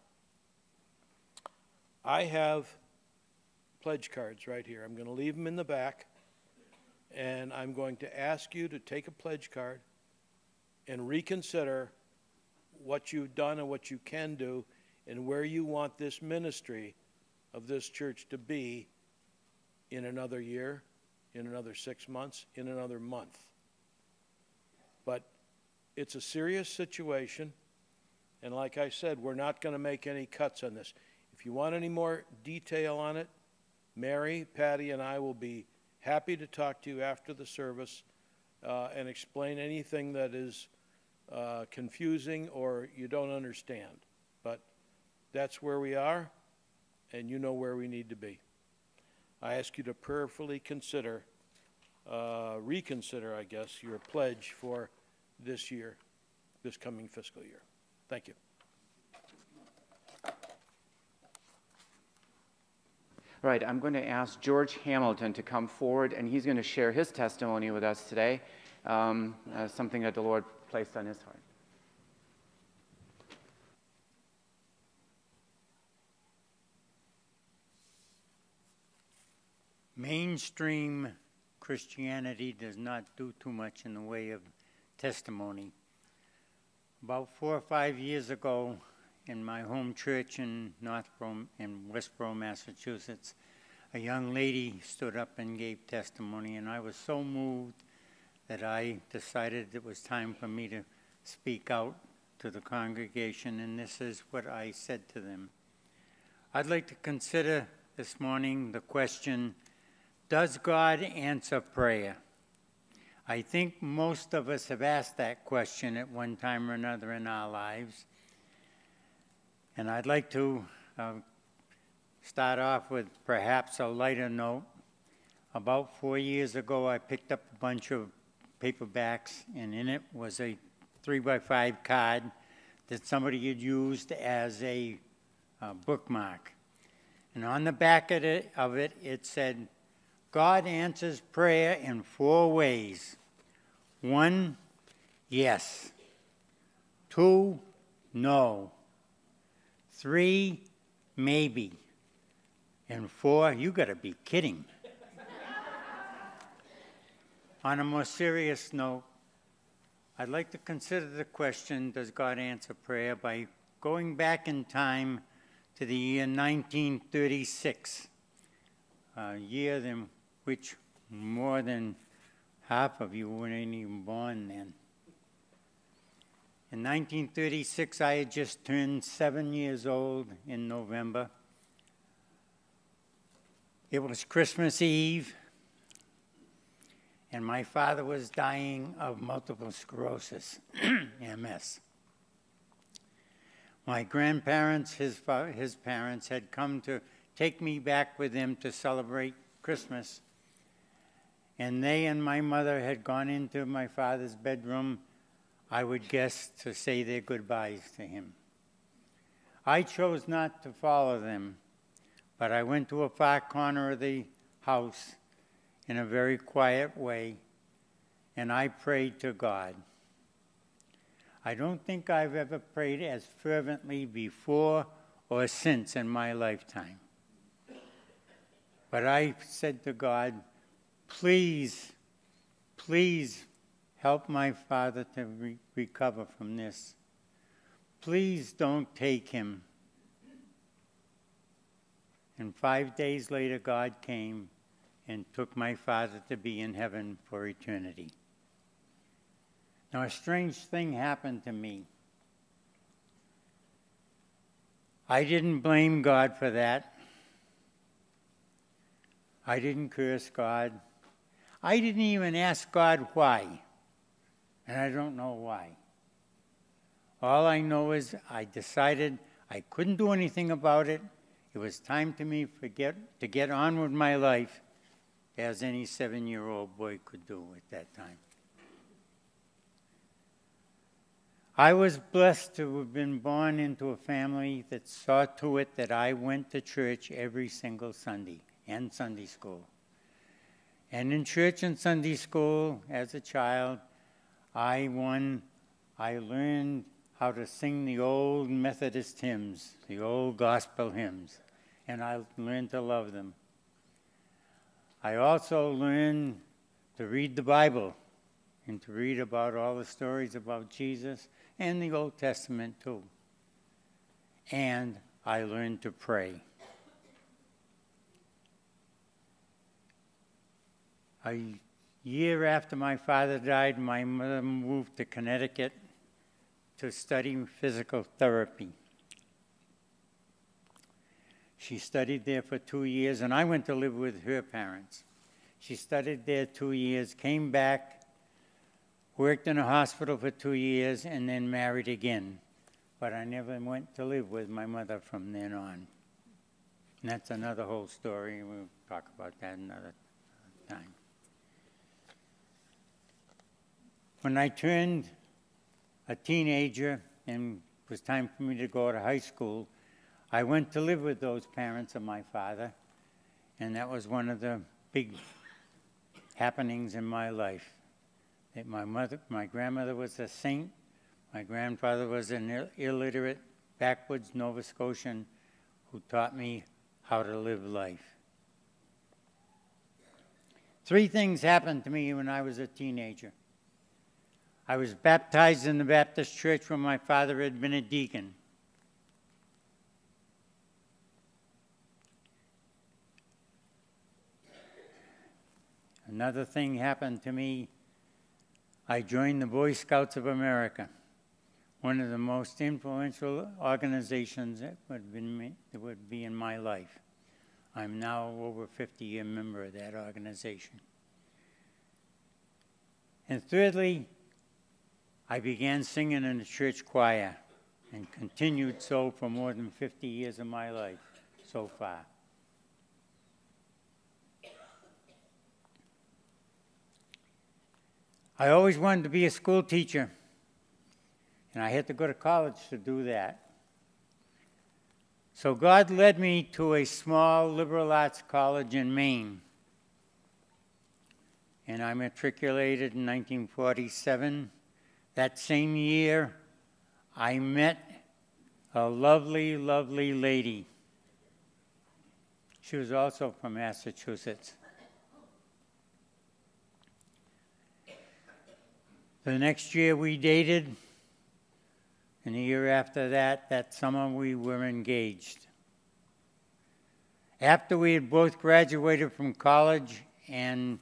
I have pledge cards right here. I'm going to leave them in the back, and I'm going to ask you to take a pledge card and reconsider what you've done and what you can do and where you want this ministry of this church to be in another year, in another six months, in another month. But it's a serious situation, and like I said, we're not going to make any cuts on this. If you want any more detail on it, Mary, Patty, and I will be happy to talk to you after the service uh, and explain anything that is uh, confusing or you don't understand. But that's where we are, and you know where we need to be. I ask you to prayerfully consider, uh, reconsider, I guess, your pledge for this year, this coming fiscal year. Thank you. All right, I'm going to ask George Hamilton to come forward, and he's going to share his testimony with us today. um, uh, something that the Lord placed on his heart. Mainstream Christianity does not do too much in the way of testimony. About four or five years ago, in my home church in Northborough, in Westborough, Massachusetts, a young lady stood up and gave testimony, and I was so moved that I decided it was time for me to speak out to the congregation, and this is what I said to them. I'd like to consider this morning the question, does God answer prayer? I think most of us have asked that question at one time or another in our lives. And I'd like to uh, start off with perhaps a lighter note. About four years ago, I picked up a bunch of paperbacks, and in it was a three by five card that somebody had used as a uh, bookmark. And on the back of it, of it, it said, God answers prayer in four ways. One, yes. Two, no. Three, maybe. And four, you gotta be kidding. On a more serious note, I'd like to consider the question, does God answer prayer, by going back in time to the year nineteen thirty-six, a year in which more than half of you weren't even born then. In nineteen thirty-six, I had just turned seven years old in November. It was Christmas Eve, and my father was dying of multiple sclerosis, M S. My grandparents, his, fa- his parents, had come to take me back with them to celebrate Christmas. And they and my mother had gone into my father's bedroom, I would guess, to say their goodbyes to him. I chose not to follow them, but I went to a far corner of the house in a very quiet way, and I prayed to God. I don't think I've ever prayed as fervently before or since in my lifetime. But I said to God, please, please help my father to re- recover from this. Please don't take him. And five days later, God came and took my father to be in heaven for eternity. Now, a strange thing happened to me. I didn't blame God for that. I didn't curse God. I didn't even ask God why, and I don't know why. All I know is I decided I couldn't do anything about it. It was time to me forget, to get on with my life, as any seven-year-old boy could do at that time. I was blessed to have been born into a family that saw to it that I went to church every single Sunday and Sunday school. And in church and Sunday school, as a child, I won, I learned how to sing the old Methodist hymns, the old gospel hymns, and I learned to love them. I also learned to read the Bible and to read about all the stories about Jesus and the Old Testament too. And I learned to pray. A year after my father died, my mother moved to Connecticut to study physical therapy. She studied there for two years, and I went to live with her parents. She studied there two years, came back, worked in a hospital for two years, and then married again. But I never went to live with my mother from then on. And that's another whole story. We'll talk about that another time. When I turned a teenager and it was time for me to go to high school, I went to live with those parents of my father, and that was one of the big happenings in my life. that my mother, my grandmother was a saint, my grandfather was an Ill- illiterate, backwoods Nova Scotian who taught me how to live life. Three things happened to me when I was a teenager. I was baptized in the Baptist church when my father had been a deacon. Another thing happened to me. I joined the Boy Scouts of America, one of the most influential organizations that would be, me- that would be in my life. I'm now over fifty-year member of that organization. And thirdly, I began singing in the church choir and continued so for more than fifty years of my life so far. I always wanted to be a school teacher, and I had to go to college to do that. So God led me to a small liberal arts college in Maine, and I matriculated in nineteen forty-seven. That same year, I met a lovely, lovely lady. She was also from Massachusetts. The next year we dated, and the year after that, that summer we were engaged. After we had both graduated from college and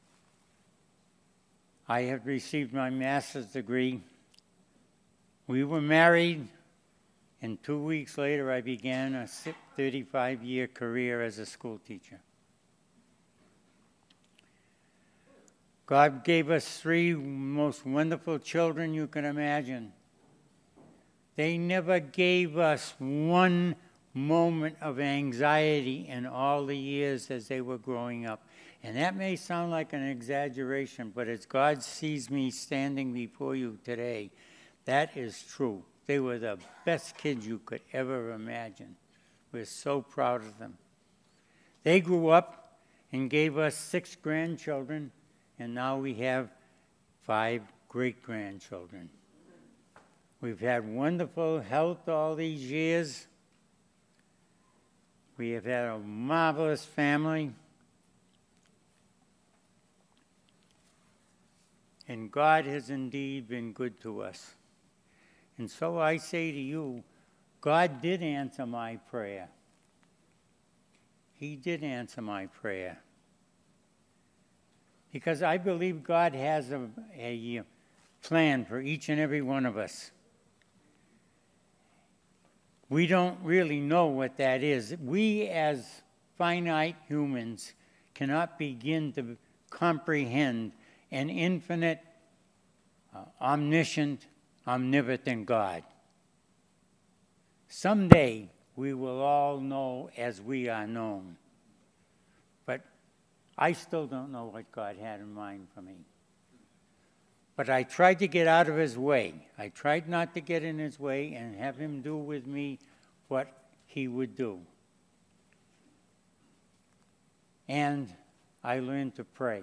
I had received my master's degree, we were married, and two weeks later I began a thirty-five-year career as a school teacher. God gave us three most wonderful children you can imagine. They never gave us one moment of anxiety in all the years as they were growing up. And that may sound like an exaggeration, but as God sees me standing before you today, that is true. They were the best kids you could ever imagine. We're so proud of them. They grew up and gave us six grandchildren, and now we have five great-grandchildren. We've had wonderful health all these years. We have had a marvelous family. And God has indeed been good to us. And so I say to you, God did answer my prayer. He did answer my prayer. Because I believe God has a, a plan for each and every one of us. We don't really know what that is. We as finite humans cannot begin to comprehend an infinite, uh, omniscient, omnipotent God. Someday we will all know as we are known. But I still don't know what God had in mind for me. But I tried to get out of his way. I tried not to get in his way and have him do with me what he would do. And I learned to pray.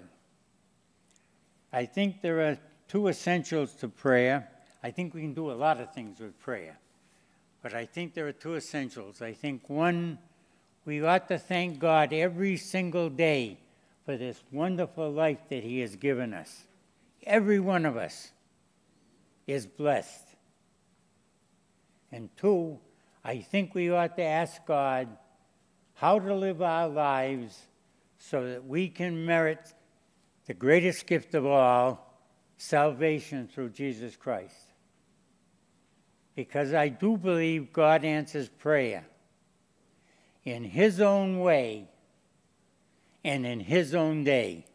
I think there are two essentials to prayer. I think we can do a lot of things with prayer. But I think there are two essentials. I think, one, we ought to thank God every single day for this wonderful life that he has given us. Every one of us is blessed. And two, I think we ought to ask God how to live our lives so that we can merit the greatest gift of all, salvation through Jesus Christ. Because I do believe God answers prayer in his own way and in his own day.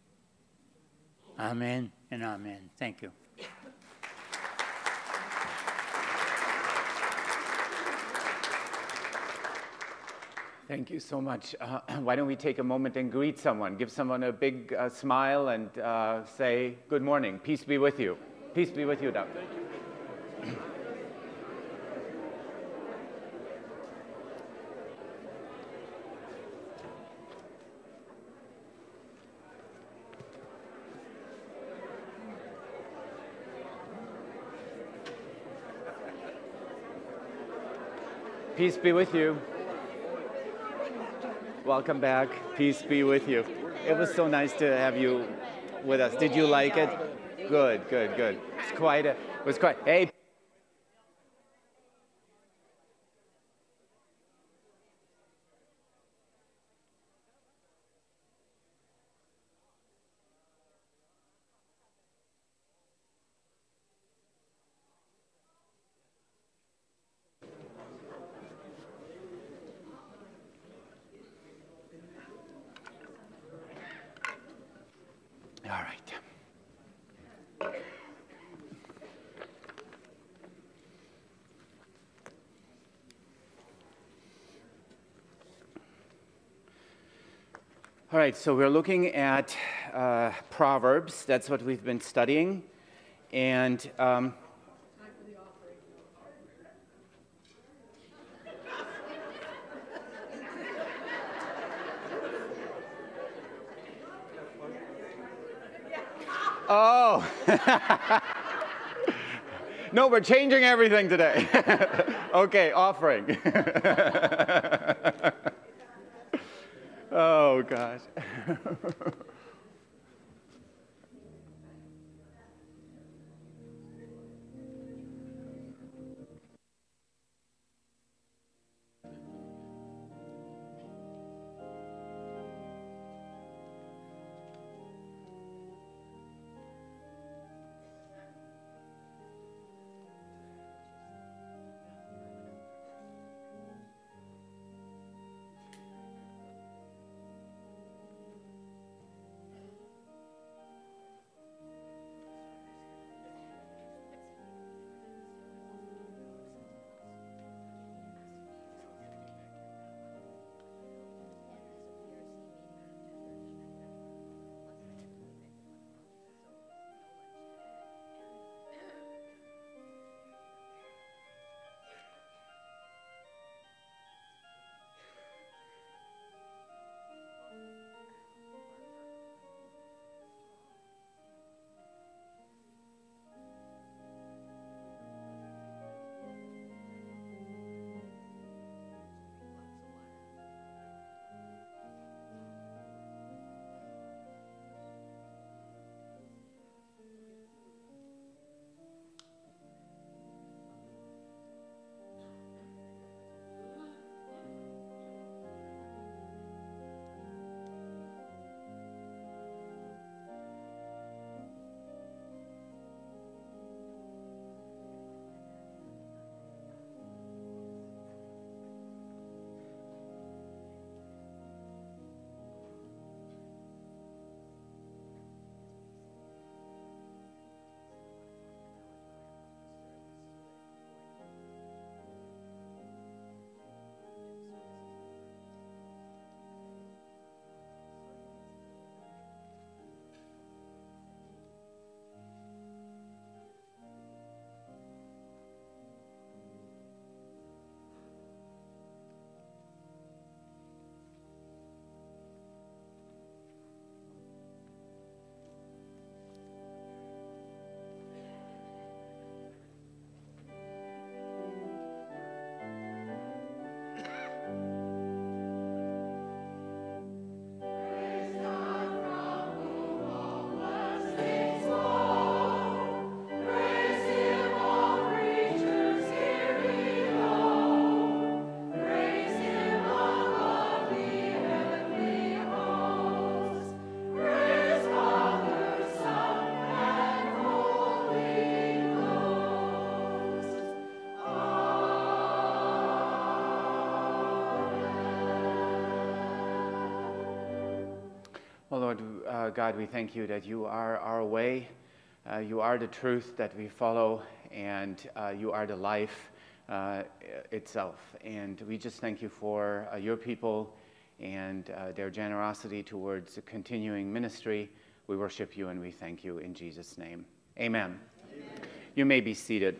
Amen and amen. Thank you. Thank you so much. Uh, why don't we take a moment and greet someone? Give someone a big uh, smile and uh, say, good morning. Peace be with you. Peace be with you, Doctor. Thank you. Peace be with you. Welcome back. Peace be with you. It was so nice to have you with us. Did you like it? Good, good, good. It's quite a, it was quite, hey. All right. All right, so we're looking at uh, Proverbs. That's what we've been studying. And um, oh, no, we're changing everything today. Okay, offering. Oh, gosh. Oh, Lord uh, God, we thank you that you are our way, uh, you are the truth that we follow, and uh, you are the life uh, itself. And we just thank you for uh, your people and uh, their generosity towards continuing ministry. We worship you and we thank you in Jesus' name. Amen. Amen. You may be seated.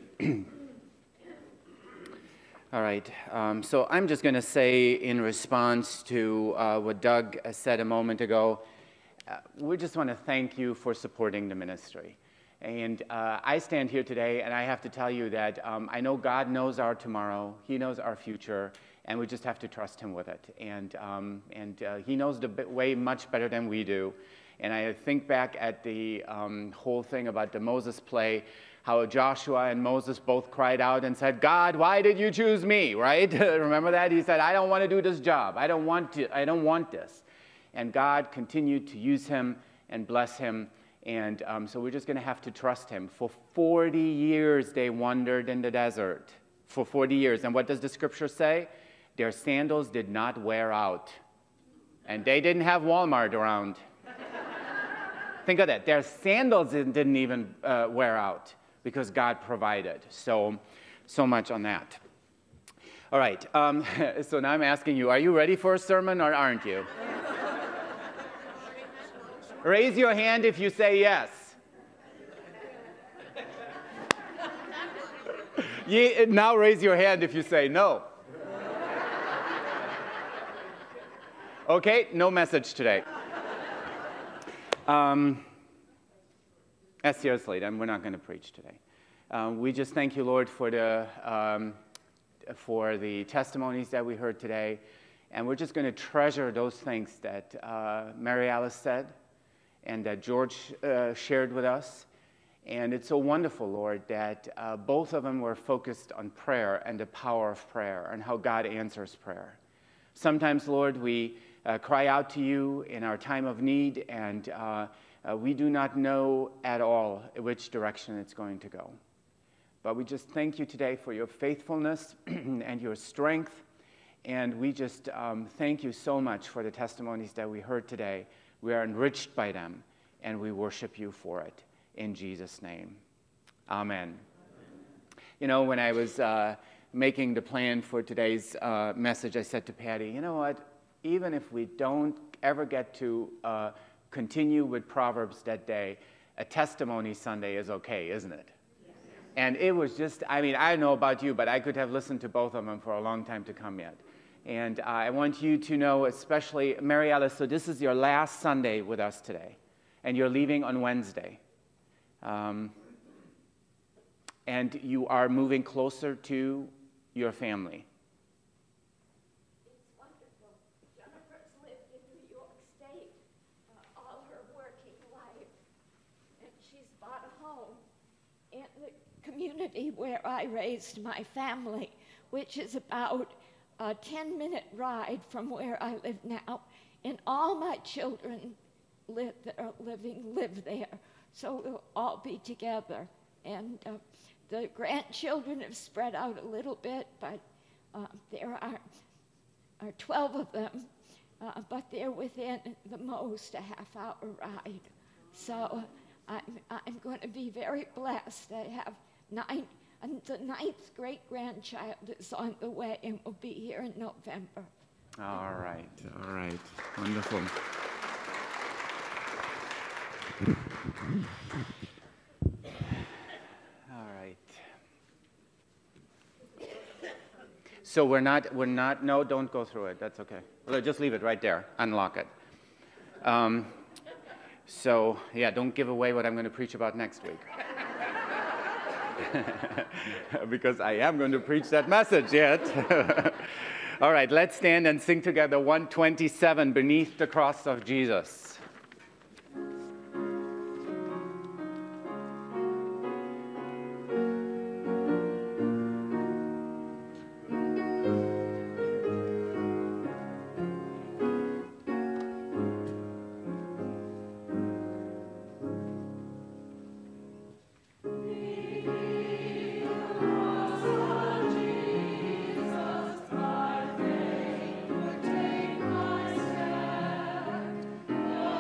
All right, um, so I'm just going to say in response to uh, what Doug said a moment ago, uh, we just want to thank you for supporting the ministry. And uh, I stand here today, and I have to tell you that um, I know God knows our tomorrow. He knows our future, and we just have to trust him with it. And, um, and uh, he knows the way much better than we do. And I think back at the um, whole thing about the Moses play, how Joshua and Moses both cried out and said, God, why did you choose me, right? Remember that? He said, I don't want to do this job. I don't want to, I don't want this. And God continued to use him and bless him. And um, so we're just going to have to trust him. For forty years, they wandered in the desert. For forty years. And what does the scripture say? Their sandals did not wear out. And they didn't have Walmart around. Think of that. Their sandals didn't even uh, wear out because God provided. So, so much on that. All right. Um, so now I'm asking you, are you ready for a sermon or aren't you? Raise your hand if you say yes. Ye, now raise your hand if you say no. Okay, no message today. Um, uh, seriously, then we're not going to preach today. Um, we just thank you, Lord, for the, um, for the testimonies that we heard today. And we're just going to treasure those things that uh, Mary Alice said and that George uh, shared with us. And it's so wonderful, Lord, that uh, both of them were focused on prayer and the power of prayer and how God answers prayer. Sometimes, Lord, we uh, cry out to you in our time of need, and uh, uh, we do not know at all which direction it's going to go. But we just thank you today for your faithfulness and your strength. And we just um, thank you so much for the testimonies that we heard today. We are enriched by them, and we worship you for it. In Jesus' name, amen. Amen. You know, when I was uh, making the plan for today's uh, message, I said to Patty, you know what, even if we don't ever get to uh, continue with Proverbs that day, a testimony Sunday is okay, isn't it? Yes. And it was just, I mean, I don't know about you, but I could have listened to both of them for a long time to come yet. And uh, I want you to know, especially Mary Alice, so this is your last Sunday with us today, and you're leaving on Wednesday. Um, and you are moving closer to your family. It's wonderful. Jennifer's lived in New York State uh, all her working life, and she's bought a home in the community where I raised my family, which is about a ten-minute ride from where I live now, and all my children live, that are living live there. So we'll all be together. And uh, the grandchildren have spread out a little bit, but uh, there are, are twelve of them, uh, but they're within the most a half-hour ride. So I'm, I'm going to be very blessed. I have nine, and the ninth great-grandchild is on the way and will be here in November. All right, all right, wonderful. All right. So we're not, we're not, no, don't go through it. That's okay. Well, just leave it right there. Unlock it. Um, so, yeah, don't give away what I'm going to preach about next week. Because I am going to preach that message yet. All right, let's stand and sing together one twenty-seven, Beneath the Cross of Jesus. Take my step.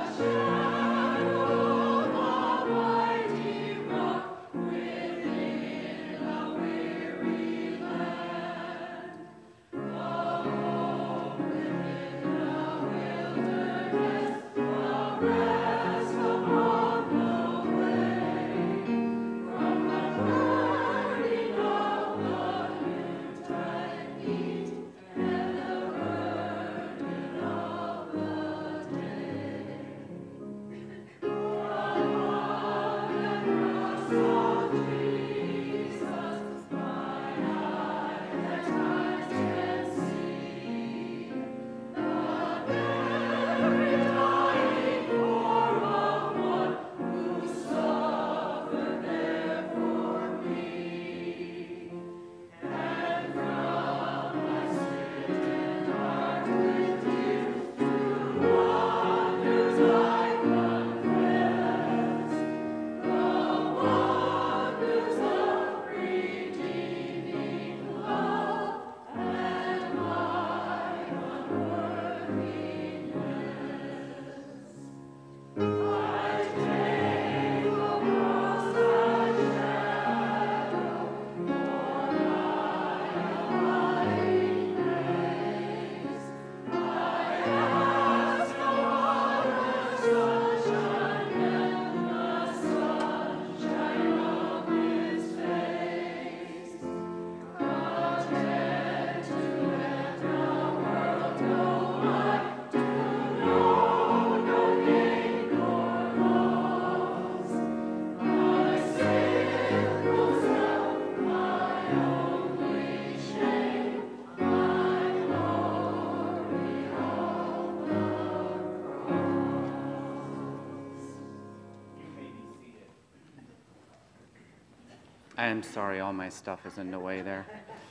I'm sorry, all my stuff is in the way there.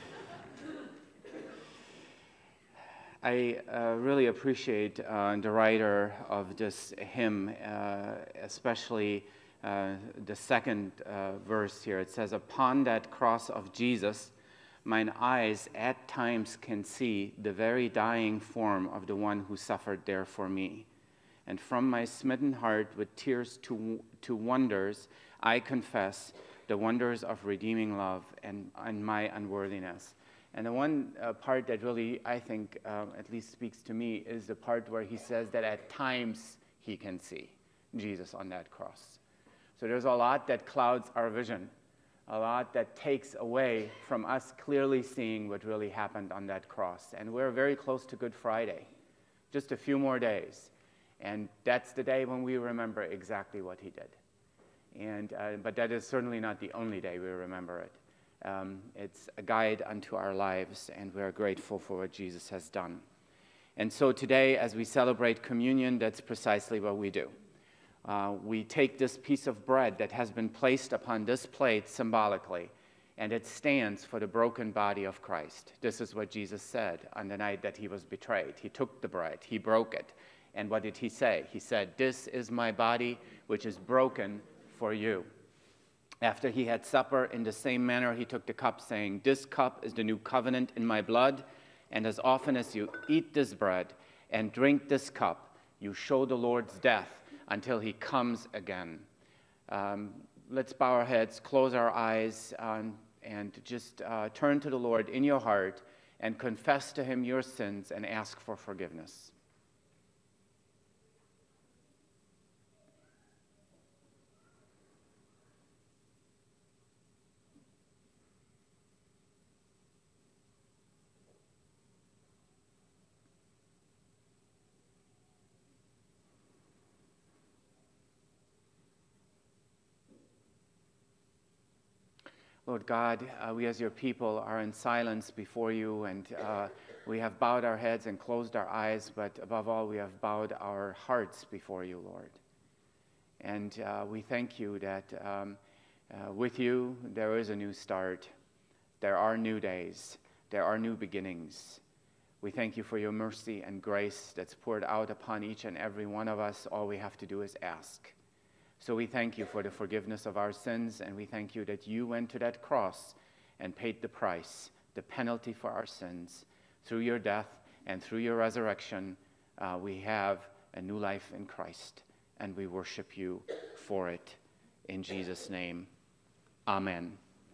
I uh, really appreciate uh, the writer of this hymn, uh, especially uh, the second uh, verse here. It says, "Upon that cross of Jesus, mine eyes at times can see the very dying form of the one who suffered there for me. And from my smitten heart with tears to, to wonders, I confess the wonders of redeeming love and, and my unworthiness." And the one uh, part that really, I think, uh, at least speaks to me is the part where he says that at times he can see Jesus on that cross. So there's a lot that clouds our vision, a lot that takes away from us clearly seeing what really happened on that cross. And we're very close to Good Friday, just a few more days. And that's the day when we remember exactly what he did. And, uh, but that is certainly not the only day we remember it. Um, it's a guide unto our lives, and we're grateful for what Jesus has done. And so today, as we celebrate communion, that's precisely what we do. Uh, we take this piece of bread that has been placed upon this plate symbolically, and it stands for the broken body of Christ. This is what Jesus said on the night that he was betrayed. He took the bread, he broke it, and what did he say? He said, "This is my body, which is broken for you." After he had supper, in the same manner he took the cup, saying, "This cup is the new covenant in my blood, and as often as you eat this bread and drink this cup, you show the Lord's death until he comes again." Um, let's bow our heads, close our eyes, um, and just uh, turn to the Lord in your heart and confess to him your sins and ask for forgiveness. Lord God, uh, we as your people are in silence before you, and uh, we have bowed our heads and closed our eyes, but above all, we have bowed our hearts before you, Lord. And uh, we thank you that um, uh, with you, there is a new start. There are new days. There are new beginnings. We thank you for your mercy and grace that's poured out upon each and every one of us. All we have to do is ask. So we thank you for the forgiveness of our sins, and we thank you that you went to that cross and paid the price, the penalty for our sins. Through your death and through your resurrection, uh, we have a new life in Christ, and we worship you for it. In Jesus' name, amen.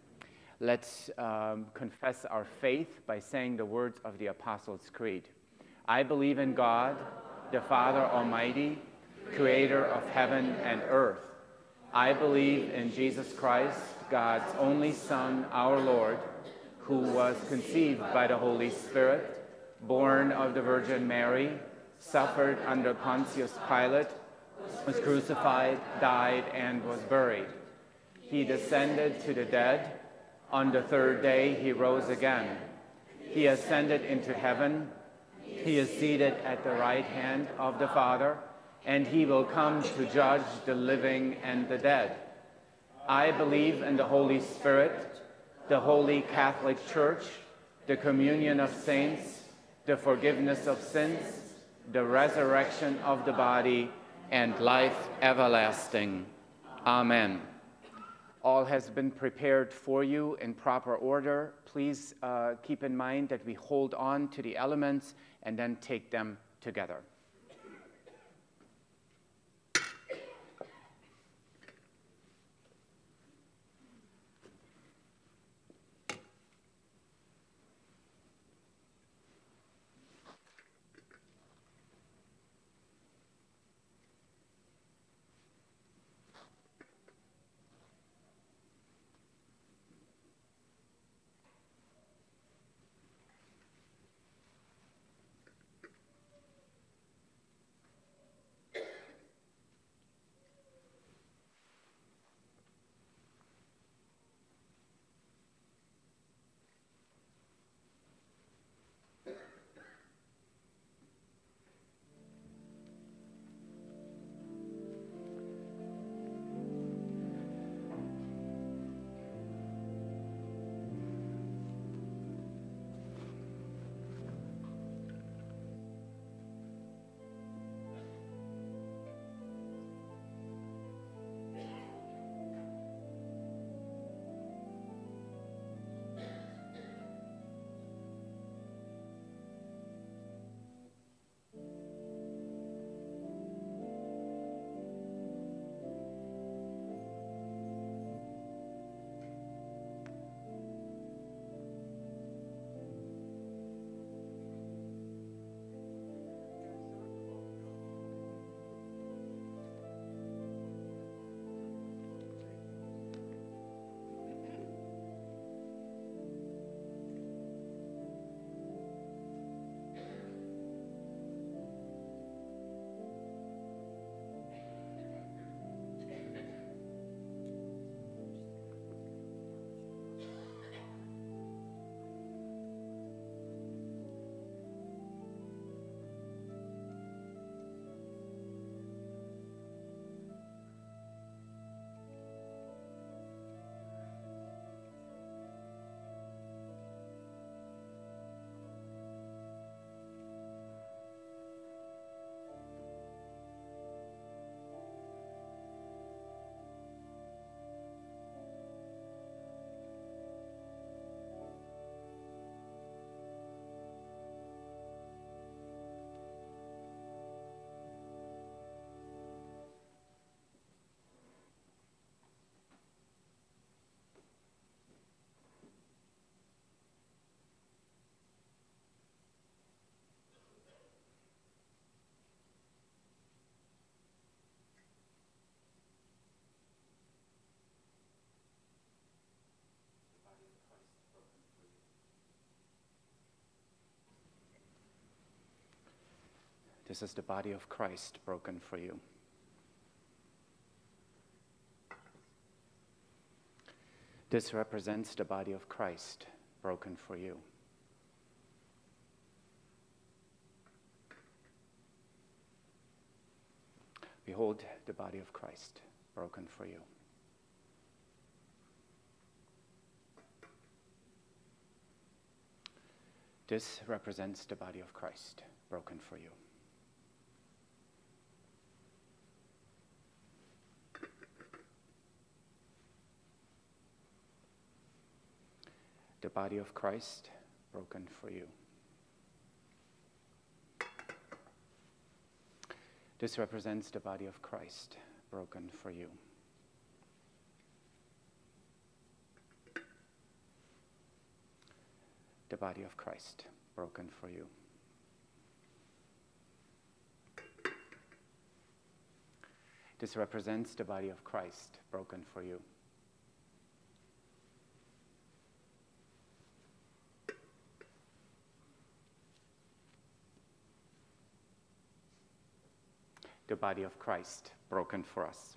Let's um, confess our faith by saying the words of the Apostles' Creed. I believe in God, the Father Almighty, creator of heaven and earth. I believe in Jesus Christ, God's only Son, our Lord, who was conceived by the Holy Spirit, born of the Virgin Mary, suffered under Pontius Pilate, was crucified, died, and was buried. He descended to the dead. On the third day he rose again. He ascended into heaven. He is seated at the right hand of the Father, and he will come to judge the living and the dead. I believe in the Holy Spirit, the Holy Catholic Church, the communion of saints, the forgiveness of sins, the resurrection of the body, and life everlasting. Amen. All has been prepared for you in proper order. Please uh, keep in mind that we hold on to the elements and then take them together. This is the body of Christ broken for you. This represents the body of Christ broken for you. Behold the body of Christ broken for you. This represents the body of Christ broken for you. The body of Christ broken for you. This represents the body of Christ broken for you. The body of Christ broken for you. This represents the body of Christ broken for you. The body of Christ broken for us.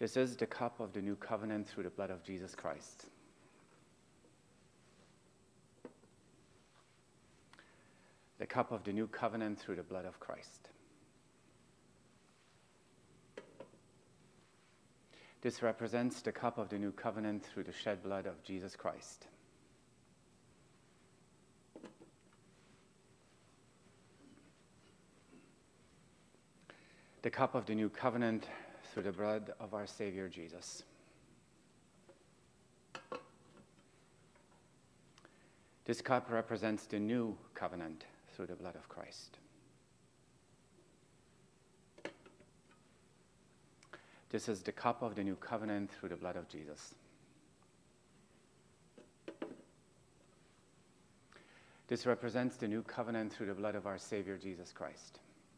This is the cup of the new covenant through the blood of Jesus Christ. The cup of the new covenant through the blood of Christ. This represents the cup of the new covenant through the shed blood of Jesus Christ. The cup of the new covenant through the blood of our Savior Jesus. This cup represents the new covenant through the blood of Christ. This is the cup of the new covenant through the blood of Jesus. This represents the new covenant through the blood of our Savior Jesus Christ.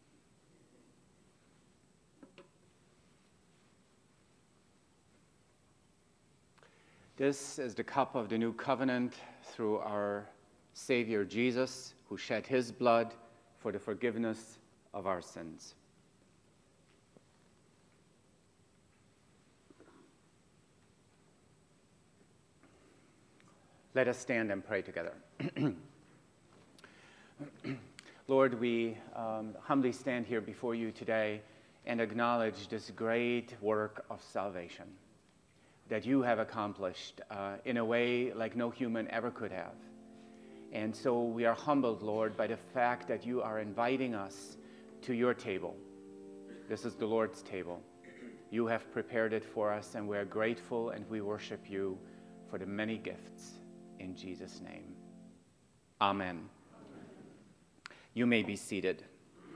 This is the cup of the new covenant through our Savior Jesus, who shed his blood for the forgiveness of our sins. Let us stand and pray together. Lord, we um, humbly stand here before you today and acknowledge this great work of salvation that you have accomplished uh, in a way like no human ever could have. And so we are humbled, Lord, by the fact that you are inviting us to your table. This is the Lord's table. You have prepared it for us, and we are grateful, and we worship you for the many gifts. In Jesus' name, amen. You may be seated.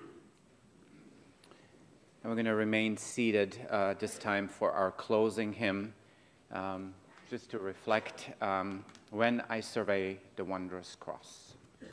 And we're going to remain seated uh, this time for our closing hymn. Um, just to reflect, um, when I survey the wondrous cross.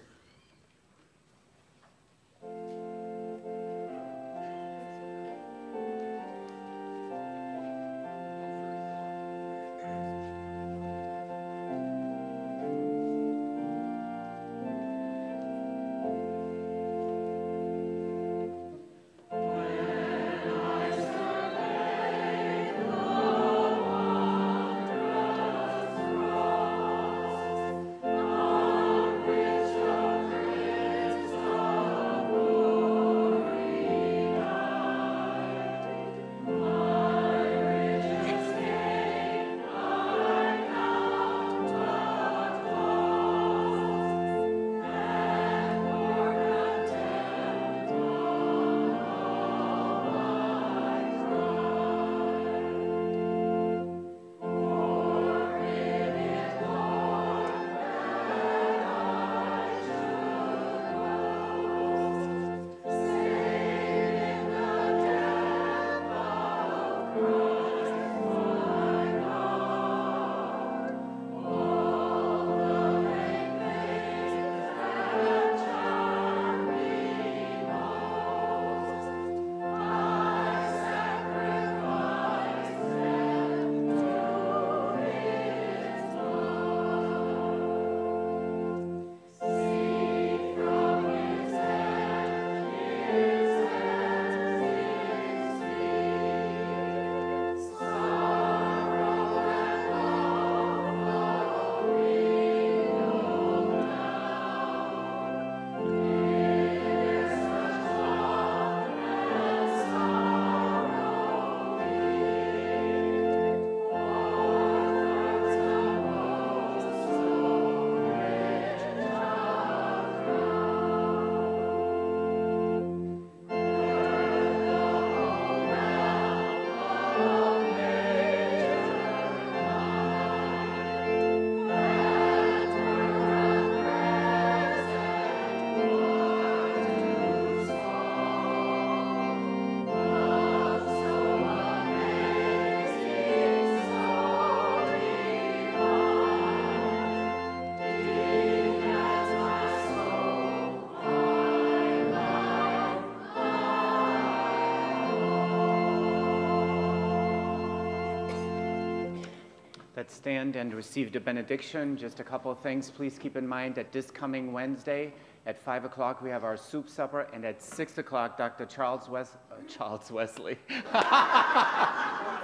Let's stand and receive the benediction. Just a couple of things. Please keep in mind that this coming Wednesday at five o'clock we have our soup supper, and at six o'clock Doctor Charles Wes uh, Charles Wesley.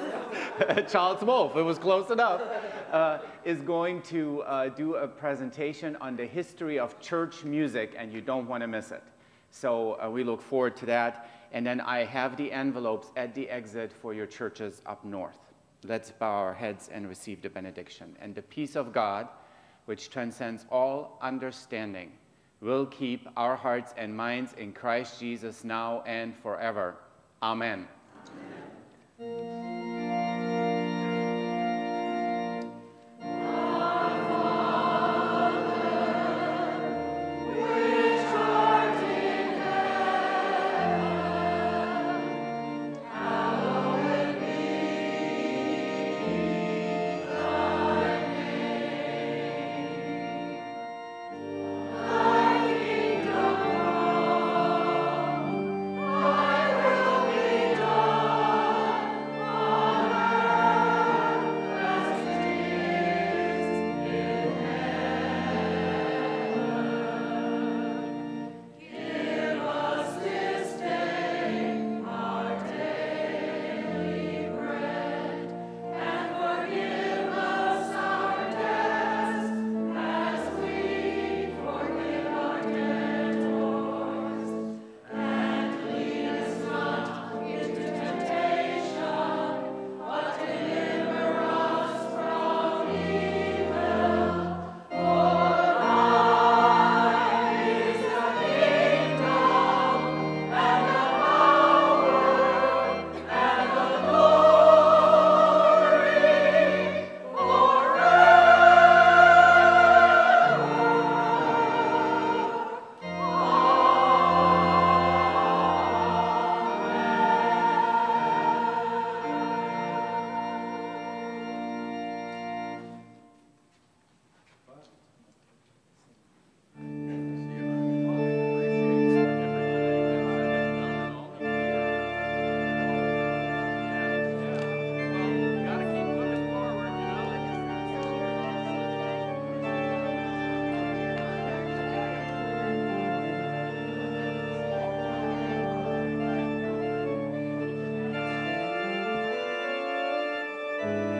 Charles Wolf, it was close enough, uh, is going to uh, do a presentation on the history of church music, and you don't want to miss it. So uh, we look forward to that. And then I have the envelopes at the exit for your churches up north. Let's bow our heads and receive the benediction. And the peace of God, which transcends all understanding, will keep our hearts and minds in Christ Jesus now and forever. Amen. Amen. Thank you.